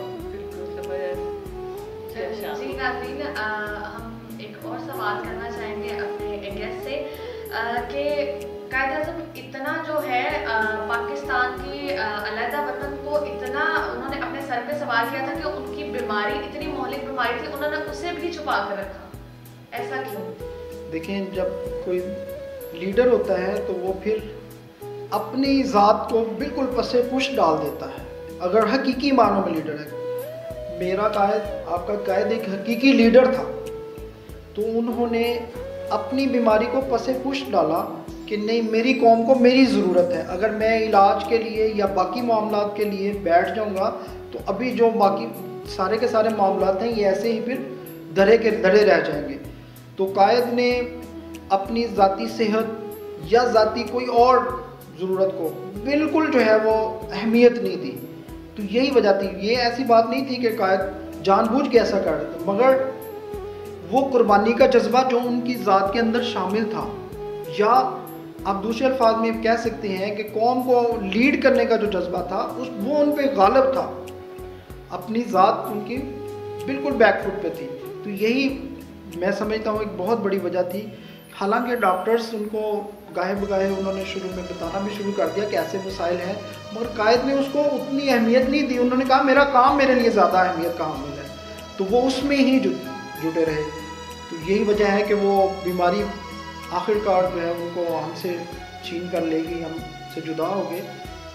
जी नाज़रीन, हम एक और सवाल करना चाहेंगे अपने गेस्ट से कि कायद आज़म इतना जो है आ, पाकिस्तान की अलहदा वतन को इतना उन्होंने अपने सर पे सवार किया था कि उनकी बीमारी इतनी मौलिक बीमारी थी, उन्होंने उसे भी छुपा कर रखा, ऐसा क्यों? देखें, जब कोई लीडर होता है तो वो फिर अपनी ज़ात को बिल्कुल पसे पुश डाल देता है, अगर हकीकी मानों में लीडर है। मेरा कायद, आपका कायद एक हकीकी लीडर था, तो उन्होंने अपनी बीमारी को पसे पुश डाला कि नहीं, मेरी कौम को मेरी ज़रूरत है। अगर मैं इलाज के लिए या बाकी मामलात के लिए बैठ जाऊंगा तो अभी जो बाकी सारे के सारे मामलात हैं ये ऐसे ही फिर धरे के धरे रह जाएंगे। तो कायद ने अपनी ज़ाती सेहत या ज़ाती कोई और ज़रूरत को बिल्कुल जो है वो अहमियत नहीं दी। तो यही वजह थी, ये ऐसी बात नहीं थी कि कायद जानबूझ के ऐसा कर रहे थे, मगर वो कुर्बानी का जज्बा जो उनकी ज़ात के अंदर शामिल था, या आप दूसरे अल्फाज में कह सकते हैं कि कौम को लीड करने का जो जज्बा था उस वो उन पर गालिब था। अपनी ज़ात उनकी बिल्कुल बैकफुट पे थी। तो यही मैं समझता हूँ एक बहुत बड़ी वजह थी। हालांकि डॉक्टर्स उनको गाहे बगाहे उन्होंने शुरू में बताना भी शुरू कर दिया कि ऐसे मसाइल हैं, मगर कायद ने उसको उतनी अहमियत नहीं दी। उन्होंने कहा मेरा काम मेरे लिए ज़्यादा अहमियत का हामिल है, तो वो उसमें ही जुटे रहे। तो यही वजह है कि वो बीमारी आखिरकार जो है उनको हमसे छीन कर लेगी, हमसे जुदा हो गए।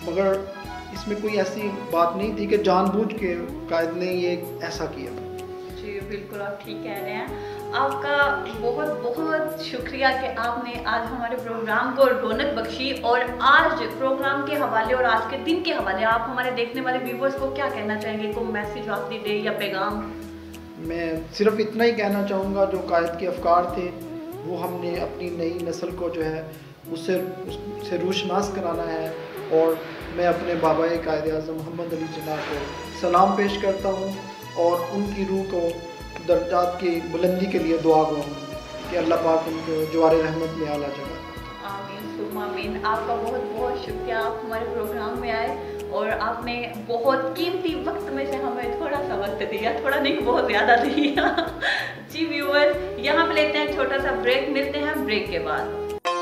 मगर इसमें कोई ऐसी बात नहीं थी कि जानबूझ के कायद ने ये ऐसा किया। जी बिल्कुल, आप ठीक कह रहे हैं। आपका बहुत बहुत शुक्रिया कि आपने आज हमारे प्रोग्राम को रौनक बख्शी, और आज प्रोग्राम के हवाले और आज के दिन के हवाले आप हमारे देखने वाले व्यूवर्स को क्या कहना चाहेंगे? कोई मैसेज ऑफ द डे या पैगाम? मैं सिर्फ इतना ही कहना चाहूँगा, जो कायद के अफकार थे वो हमने अपनी नई नस्ल को जो है उससे उससे रूशनास कराना है, और मैं अपने बाबा कायद आज़म मोहम्मद अली जिन्ना को सलाम पेश करता हूँ और उनकी रूह को दर्जात की बुलंदी के लिए दुआ गो कि अल्लाह पाक उनको जवार रहमत में आला जगह। आमीन सुम्मा आमीन। आपका बहुत बहुत शुक्रिया, आप हमारे प्रोग्राम में आए और आपने बहुत कीमती वक्त में से हमें थोड़ा सा वक्त दिया, थोड़ा नहीं बहुत ज़्यादा दिया। जी व्यूअर्स, यहाँ पे लेते हैं छोटा सा ब्रेक, मिलते हैं ब्रेक के बाद।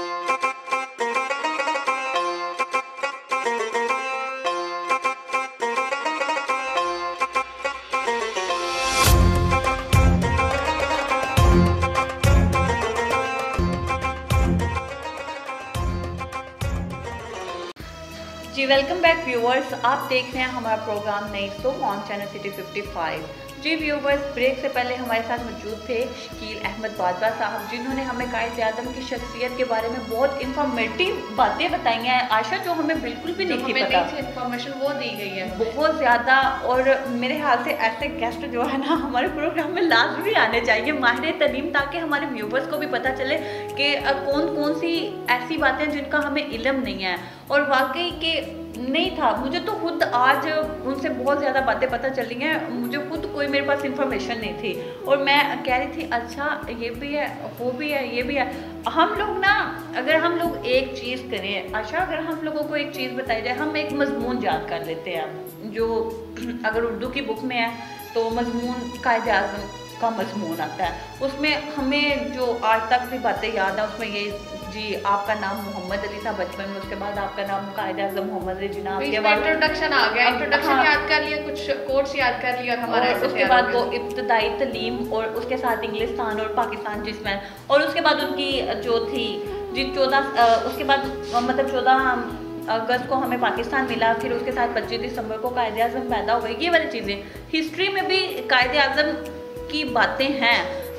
जी वेलकम बैक व्यूवर्स, आप देख रहे हैं हमारा प्रोग्राम नई show on channel city fifty five. जी व्यूवर्स, ब्रेक से पहले हमारे साथ मौजूद थे शकील अहमद बाजवा साहब, जिन्होंने हमें कायद आज़म की शख्सियत के बारे में बहुत इंफॉर्मेटिव बातें बताई हैं आशा, जो हमें बिल्कुल भी नहीं थी पता। इंफॉर्मेशन वो दी गई है बहुत ज़्यादा, और मेरे ख्याल से ऐसे गेस्ट जो है ना हमारे प्रोग्राम में लाजमी आने चाहिए, माहिर तलीम, ताकि हमारे व्यूवर्स को भी पता चले कि कौन कौन सी ऐसी बातें जिनका हमें इल्म नहीं है। और वाकई के नहीं था, मुझे तो खुद आज उनसे बहुत ज़्यादा बातें पता चली हैं, मुझे खुद कोई मेरे पास इंफॉर्मेशन नहीं थी, और मैं कह रही थी अच्छा ये भी है, वो भी है, ये भी है। हम लोग ना, अगर हम लोग एक चीज़ करें आशा, अगर हम लोगों को एक चीज़ बताई जाए, हम एक मजमून याद कर लेते हैं, जो अगर उर्दू की बुक में है तो मजमून कायद आज़म का मजमून आता है, उसमें हमें जो आज तक भी बातें याद है, उसमें ये जी आपका नाम मोहम्मद अली था बचपन में, उसके बाद आपका नाम कायद आज़म मोहम्मद अली जिन्ना, आपके बाद इंट्रोडक्शन आ गया, इंट्रोडक्शन हाँ, याद कर लिया, कुछ कोर्स याद कर लिया हमारा, और उसके बाद वो इब्तदाई तलीम, और उसके साथ इंग्लिस्तान और पाकिस्तान जिसमें, और उसके बाद उनकी जो थी जी चौदह, उसके बाद मतलब चौदह अगस्त को हमें पाकिस्तान मिला, फिर उसके साथ पच्चीस दिसंबर को कायद आज़म पैदा हुए। ये वाली चीज़ें हिस्ट्री में भी कायद आज़म की बातें हैं,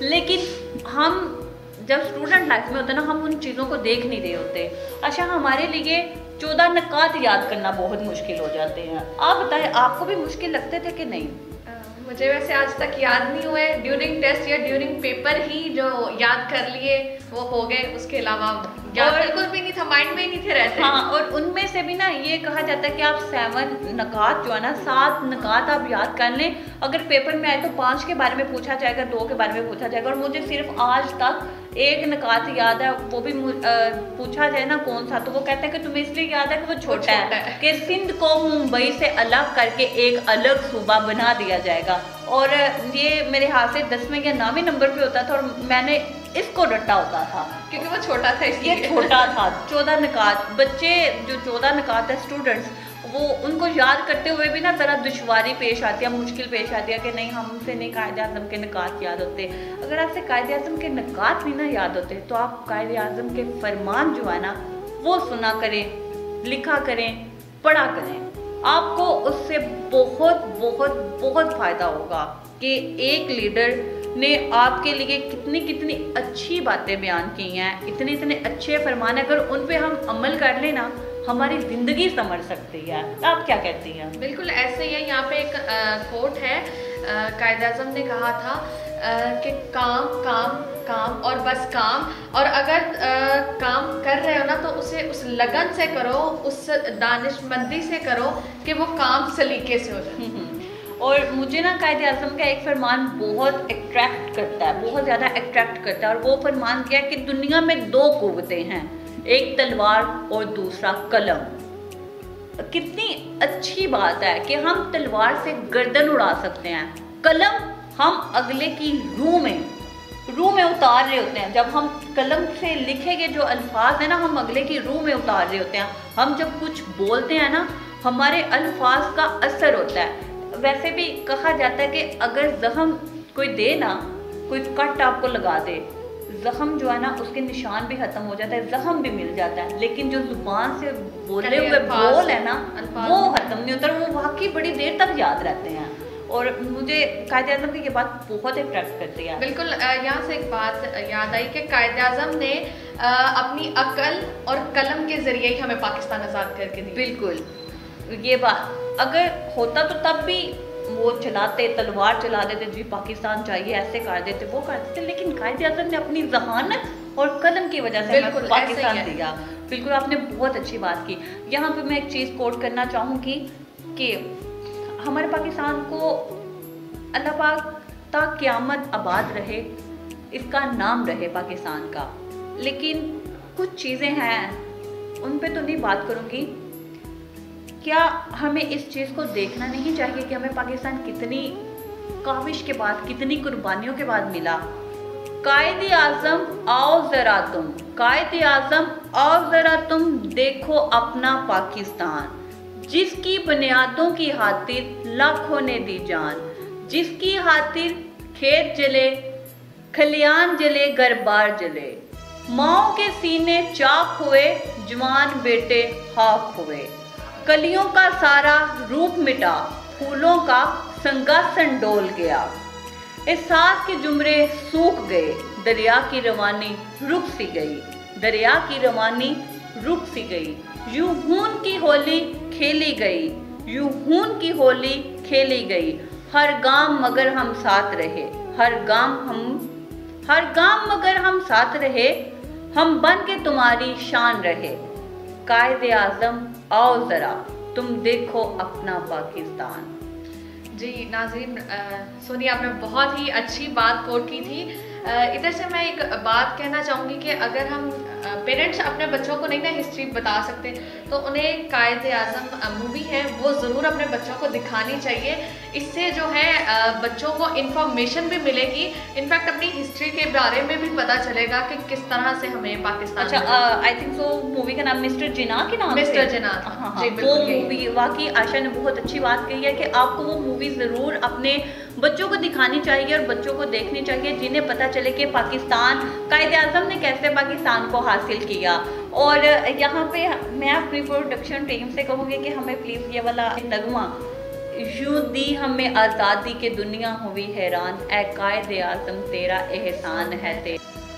लेकिन हम जब स्टूडेंट लाइफ में होते हैं ना, हम उन चीज़ों को देख नहीं रहे होते। अच्छा, हमारे लिए चौदह नकात याद करना बहुत मुश्किल हो जाते हैं। आप बताएं, आपको भी मुश्किल लगते थे कि नहीं? मुझे वैसे आज तक याद नहीं हुए, ड्यूरिंग टेस्ट या ड्यूरिंग पेपर ही जो याद कर लिए वो हो गए, उसके अलावा याद बिल्कुल भी नहीं था, माइंड में ही नहीं थे रहते। हाँ, और उनमें से भी ना ये कहा जाता है कि आप सेवन नकात जो है ना, सात नकात आप याद कर लें, अगर पेपर में आए तो पाँच के बारे में पूछा जाएगा, दो के बारे में पूछा जाएगा, और मुझे सिर्फ आज तक एक नकात याद है, वो भी आ, पूछा जाए ना कौन सा, तो वो कहते हैं कि तुम्हें इसलिए याद है कि वो छोटा है, है कि सिंध को मुंबई से अलग करके एक अलग सूबा बना दिया जाएगा, और ये मेरे हाथ से दसवें या नौवें नंबर पे होता था, और मैंने इसको रट्टा होता था क्योंकि वो छोटा था, इसलिए ये छोटा था। चौदह नकात, बच्चे जो चौदह नकात है स्टूडेंट्स, वो उनको याद करते हुए भी ना ज़रा दुश्वारी पेश आती है, मुश्किल पेश आती है कि नहीं हमसे नहीं कायद आज़म के नकात याद होते। अगर आपसे कायद आज़म के नकात नहीं ना याद होते तो आप कायद आज़म के फरमान जो है ना वो सुना करें, लिखा करें, पढ़ा करें, आपको उससे बहुत बहुत बहुत फ़ायदा होगा कि एक लीडर ने आपके लिए कितनी कितनी अच्छी बातें बयान की हैं, इतने इतने अच्छे फरमान, अगर उन पे हम अमल कर लें ना, हमारी ज़िंदगी समझ सकती है। आप क्या कहती हैं? बिल्कुल ऐसे ही है। यहाँ पे एक कोट है, कायद आज़म ने कहा था आ, कि काम काम काम और बस काम, और अगर आ, काम कर रहे हो ना तो उसे उस लगन से करो, उस दानिशमंदी से करो कि वो काम सलीके से हो जाए। और मुझे ना कायद आज़म का एक फरमान बहुत अट्रैक्ट करता है, बहुत ज़्यादा अट्रैक्ट करता है, और वो फरमान क्या है कि दुनिया में दो कुव्वतें हैं, एक तलवार और दूसरा कलम। कितनी अच्छी बात है कि हम तलवार से गर्दन उड़ा सकते हैं, कलम हम अगले की रूह में रूह में उतार रहे होते हैं। जब हम कलम से लिखे गए जो अल्फाज हैं ना, हम अगले की रूह में उतार रहे होते हैं। हम जब कुछ बोलते हैं ना, हमारे अल्फाज का असर होता है। वैसे भी कहा जाता है कि अगर जख्म कोई दे ना, कोई कट आपको लगा दे, जख्म जो है ना उसके निशान भी खत्म हो जाता है, जख्म भी मिल जाता है, लेकिन जो जुबान से बोले हुए बोल है ना वो खत्म नहीं होता, वो वाकई बड़ी देर तक याद रहते हैं। और मुझे कायदे आज़म की ये बात बहुत अट्रैक्ट करती है। बिल्कुल, यहाँ से एक बात याद आई कि कायदे आज़म ने अपनी अकल और कलम के जरिए ही हमें पाकिस्तान आज़ाद करके दी। बिल्कुल, ये बात अगर होता तो तब भी वो चलाते, तलवार चला देते, जी पाकिस्तान चाहिए, ऐसे कर देते, वो कर देते, लेकिन कायदे आज़म ने अपनी जहानत और कलम की वजह से हमें पाकिस्तान दिया। बिल्कुल, आपने बहुत अच्छी बात की। यहाँ पे मैं एक चीज़ कोट करना चाहूँगी कि हमारे पाकिस्तान को अल्लाह पाक ता क़यामत आबाद रहे, इसका नाम रहे पाकिस्तान का। लेकिन कुछ चीज़ें हैं उन पे तो नहीं बात करूँगी। क्या हमें इस चीज़ को देखना नहीं चाहिए कि हमें पाकिस्तान कितनी काविश के बाद, कितनी कुर्बानियों के बाद मिला। कायदे आज़म आओ ज़रा तुम, कायदे आज़म आओ ज़रा तुम, देखो अपना पाकिस्तान, जिसकी बुनियादों की खातिर लाखों ने दी जान, जिसकी खातिर खेत जले, खलियान जले, घर-बार जले, माओ के सीने चाक हुए, जवान बेटे खाक हुए, कलियों का सारा रूप मिटा, फूलों का संगासन डोल गया, एहसास के जुमरे सूख गए, दरिया की रवानी रुक सी गई, दरिया की रवानी रुक सी गई, यूं खून की होली खेली गई, यूं खून की होली खेली गई, हर गाम मगर हम साथ रहे, हर गाम हम हर गाम मगर हम साथ रहे, हम बन के तुम्हारी शान रहे, कायदे आज़म आओ ज़रा तुम देखो अपना पाकिस्तान। जी नाज़रीन, सोनी आपने बहुत ही अच्छी बात कोट की थी। इधर से मैं एक बात कहना चाहूँगी कि अगर हम पेरेंट्स अपने बच्चों को नहीं ना हिस्ट्री बता सकते तो उन्हें कायदे आज़म मूवी है वो ज़रूर अपने बच्चों को दिखानी चाहिए। इससे जो है बच्चों को इन्फॉर्मेशन भी मिलेगी, इनफैक्ट अपनी हिस्ट्री के बारे में भी पता चलेगा कि किस तरह से हमें पाकिस्तान। अच्छा, आई थिंक सो मूवी का नाम मिस्टर जिन्ना के नाम मिस्टर जिन्ना था। हाँ, हाँ, वो मूवी वाकई आशा ने बहुत अच्छी बात कही है कि आपको वो मूवी ज़रूर अपने बच्चों को दिखानी चाहिए और बच्चों को देखनी चाहिए, जिन्हें पता चले कि पाकिस्तान, कायदे आज़म ने कैसे पाकिस्तान को हासिल किया। और यहाँ पे मैं अपनी प्रोडक्शन टीम से कहूँगी कि हमें प्लीज़ ये वाला नगमा, यूं दी हमें आज़ादी के दुनिया हुई हैरान, ए कायदे आज़म तेरा एहसान है ते।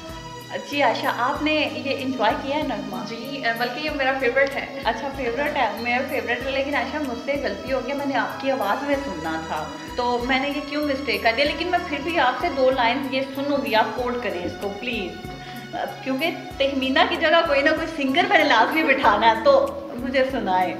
जी आशा, आपने ये इंजॉय किया है नगमा? जी, बल्कि ये मेरा फेवरेट है। अच्छा, फेवरेट है, मेरा फेवरेट है, लेकिन आशा मुझसे गलती हो गई, मैंने आपकी आवाज़ में सुनना था तो मैंने ये क्यों मिस्टेक कर दिया। लेकिन मैं फिर भी आपसे दो लाइन ये सुनूंगी, आप कोड करें इसको प्लीज़, क्योंकि तहमीना की जगह कोई ना कोई सिंगर मैंने लाजमी बिठाना है, तो मुझे सुनाए।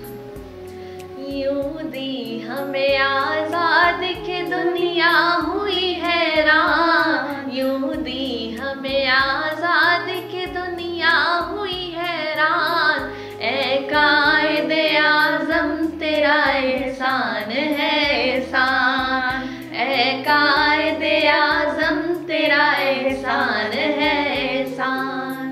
यूं दी हमें आज़ाद के दुनिया हुई हैरान, यूं दी हमें आज़ाद के दुनिया हुई हैरान, ए कायदे आज़म तेरा एहसान है एहसान, ए कायदे आज़म तेरा एहसान है एहसान।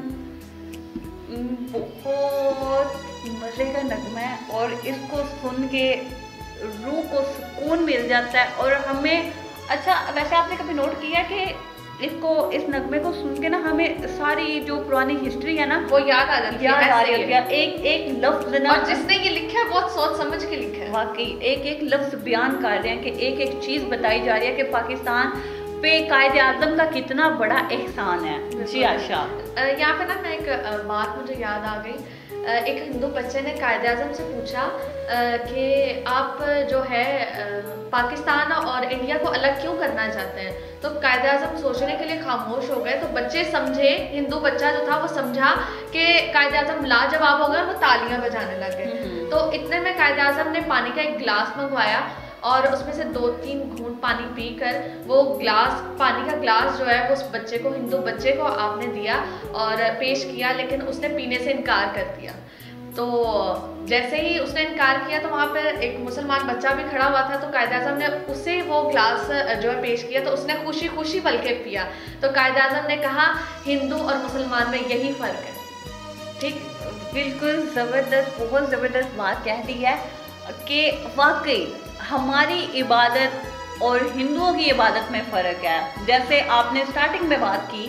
बहुत मज़े का नगमा है और इसको सुन के रूह को सुकून मिल जाता है। और हमें, अच्छा वैसे आपने कभी नोट किया कि इसको, इस नगमे को सुन के ना हमें सारी जो पुरानी हिस्ट्री है ना वो याद आ जाती है, याद आ रही है। एक एक लफ्ज़ ना, और जिसने ये लिखा है बहुत सोच समझ के लिखा है, वाकई एक एक लफ्ज़ बयान कर रहे हैं कि एक एक चीज़ बताई जा रही है कि पाकिस्तान पे कायदे आज़म का कितना बड़ा एहसान है। जी आशा, यहाँ पे ना मैं एक बात मुझे याद आ गई। एक हिंदू बच्चे ने कायदे आज़म से पूछा कि आप जो है पाकिस्तान और इंडिया को अलग क्यों करना चाहते हैं, तो कायदे आज़म सोचने के लिए खामोश हो गए। तो बच्चे समझे, हिंदू बच्चा जो था वो समझा कि कायदे आज़म लाजवाब हो गए, वो तालियां बजाने लग गए। तो इतने में कायदे आज़म ने पानी का एक गिलास मंगवाया और उसमें से दो तीन घूंट पानी पीकर वो ग्लास, पानी का ग्लास जो है वो उस बच्चे को, हिंदू बच्चे को आपने दिया और पेश किया, लेकिन उसने पीने से इनकार कर दिया। तो जैसे ही उसने इनकार किया तो वहाँ पर एक मुसलमान बच्चा भी खड़ा हुआ था, तो कायदे आज़म ने उसे वो ग्लास जो है पेश किया, तो उसने खुशी खुशी बल्कि पिया। तो कायदे आज़म ने कहा हिंदू और मुसलमान में यही फ़र्क है। ठीक, बिल्कुल ज़बरदस्त, बहुत ज़बरदस्त बात कह दी है कि वाकई हमारी इबादत और हिंदुओं की इबादत में फ़र्क है। जैसे आपने स्टार्टिंग में बात की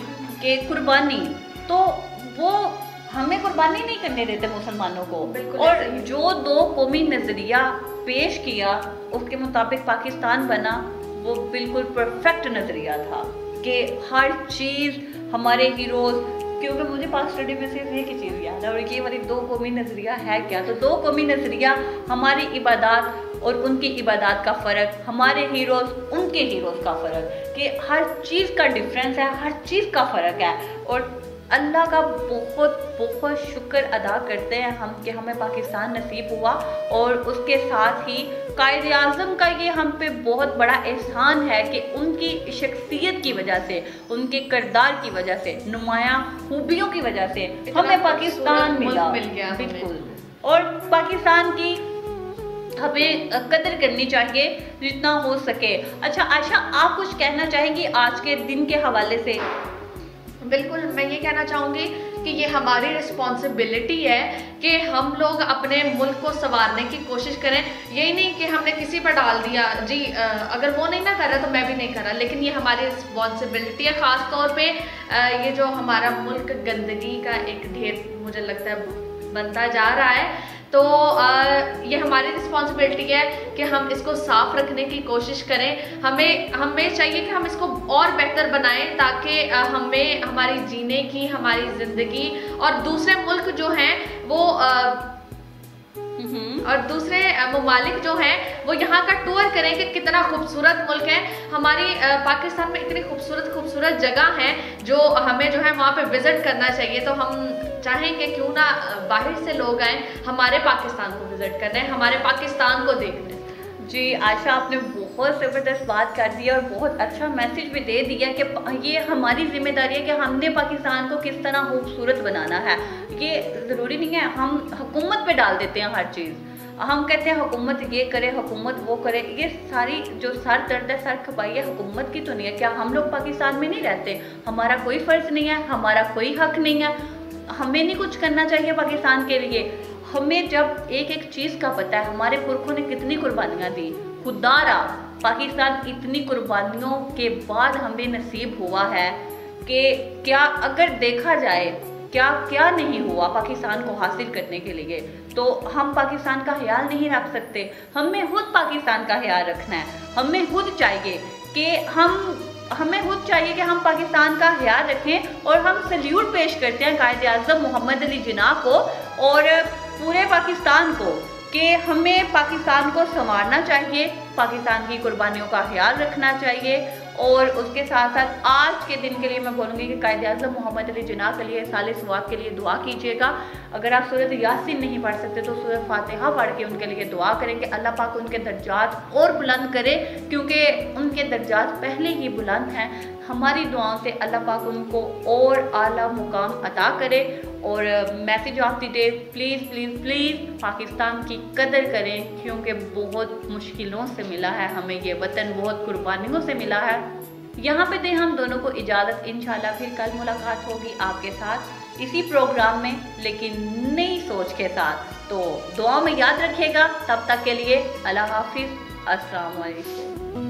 कि कुर्बानी, तो वो हमें कुर्बानी नहीं करने देते मुसलमानों को। और जो दो कौमी नज़रिया पेश किया उसके मुताबिक पाकिस्तान बना, वो बिल्कुल परफेक्ट नज़रिया था कि हर चीज़ हमारे हीरोज़, क्योंकि मुझे पाक स्टडी में सिर्फ एक ही चीज़ याद है और ये वाली दो कौमी नज़रिया है क्या, तो दो कौमी नज़रिया हमारी इबादत और उनकी इबादत का फ़र्क, हमारे हीरोज़ उनके हीरोज़ का फ़र्क, कि हर चीज़ का डिफरेंस है, हर चीज़ का फ़र्क है। और अल्लाह का बहुत बहुत शुक्र अदा करते हैं हम कि हमें पाकिस्तान नसीब हुआ, और उसके साथ ही कायद आज़म का ये हम पे बहुत बड़ा एहसान है कि उनकी शख्सियत की वजह से, उनके किरदार की वजह से, नुमायां खूबियों की वजह से हमें पाकिस्तान मिला। मिल गया बिल्कुल। और पाकिस्तान की हमें कदर करनी चाहिए जितना हो सके। अच्छा आयशा, आप कुछ कहना चाहेंगी आज के दिन के हवाले से? बिल्कुल, मैं ये कहना चाहूँगी कि ये हमारी रिस्पॉन्सिबिलिटी है कि हम लोग अपने मुल्क को संवारने की कोशिश करें। यही नहीं कि हमने किसी पर डाल दिया जी, अगर वो नहीं ना कर रहा तो मैं भी नहीं कर रहा, लेकिन ये हमारी रिस्पॉन्सिबिलिटी है। ख़ास तौर पे ये जो हमारा मुल्क गंदगी का एक ढेर मुझे लगता है बनता जा रहा है, तो ये हमारी रिस्पॉन्सिबिलिटी है कि हम इसको साफ रखने की कोशिश करें। हमें हमें चाहिए कि हम इसको और बेहतर बनाएं ताकि हमें हमारी जीने की, हमारी ज़िंदगी और दूसरे मुल्क जो हैं वो और दूसरे ममालिक जो हैं वो यहाँ का टूर करें कि कितना खूबसूरत मुल्क है। हमारी पाकिस्तान में इतनी खूबसूरत खूबसूरत जगह हैं जो हमें जो है वहाँ पे विज़िट करना चाहिए। तो हम चाहेंगे क्यों ना बाहर से लोग आए हमारे पाकिस्तान को विज़िट करने, हमारे पाकिस्तान को देखने। जी आयशा, आपने बहुत ज़बरदस्त बात कर दी और बहुत अच्छा मैसेज भी दे दिया कि ये हमारी जिम्मेदारी है कि हमने पाकिस्तान को किस तरह खूबसूरत बनाना है। ये ज़रूरी नहीं है हम हुकूमत पे डाल देते हैं हर चीज़, हम कहते हैं हुकूमत ये करे, हुकूमत वो करे। ये सारी जो सर दर्द है, सर खपाई है, हुकूमत की तो नहीं है। क्या हम लोग पाकिस्तान में नहीं रहते? हमारा कोई फ़र्ज़ नहीं है, हमारा कोई हक़ नहीं है, हमें नहीं कुछ करना चाहिए पाकिस्तान के लिए? हमें जब एक एक चीज़ का पता है, हमारे पुरखों ने कितनी कुर्बानियाँ दी, खुदारा पाकिस्तान इतनी कुर्बानियों के बाद हमें नसीब हुआ है कि क्या अगर देखा जाए क्या क्या नहीं हुआ पाकिस्तान को हासिल करने के लिए, तो हम पाकिस्तान का ख्याल नहीं रख सकते। हमें खुद पाकिस्तान का ख्याल रखना है। हमें खुद चाहिए कि हम हमें खुद चाहिए कि हम पाकिस्तान का ख्याल रखें। और हम सल्यूट पेश करते हैं कायद आज़म मोहम्मद अली जिन्ना को और पूरे पाकिस्तान को कि हमें पाकिस्तान को संवारना चाहिए, पाकिस्तान की कुर्बानियों का ख्याल रखना चाहिए। और उसके साथ साथ आज के दिन के लिए मैं बोलूँगी कि कायद आज़म मोहम्मद अली जिन्ना के लिए, साले सवाब के लिए दुआ कीजिएगा। अगर आप सूरत यासीन नहीं पढ़ सकते तो सूरत फातिहा पढ़ के उनके लिए दुआ करेंगे। अल्लाह पाक उनके दर्जात और बुलंद करे, क्योंकि उनके दर्जात पहले ही बुलंद हैं। हमारी दुआओं से अल्लाह पाक उनको और आला मुकाम अता करे। और message of the day, please please please Pakistan की कदर करें, क्योंकि बहुत मुश्किलों से मिला है हमें ये वतन, बहुत कुर्बानियों से मिला है। यहाँ पे दें हम दोनों को इजाज़त। इंशाल्लाह फिर कल मुलाकात होगी आपके साथ इसी प्रोग्राम में, लेकिन नई सोच के साथ। तो दुआ में याद रखिएगा। तब तक के लिए अल्लाह हाफिज़, अस्सलाम वालेकुम।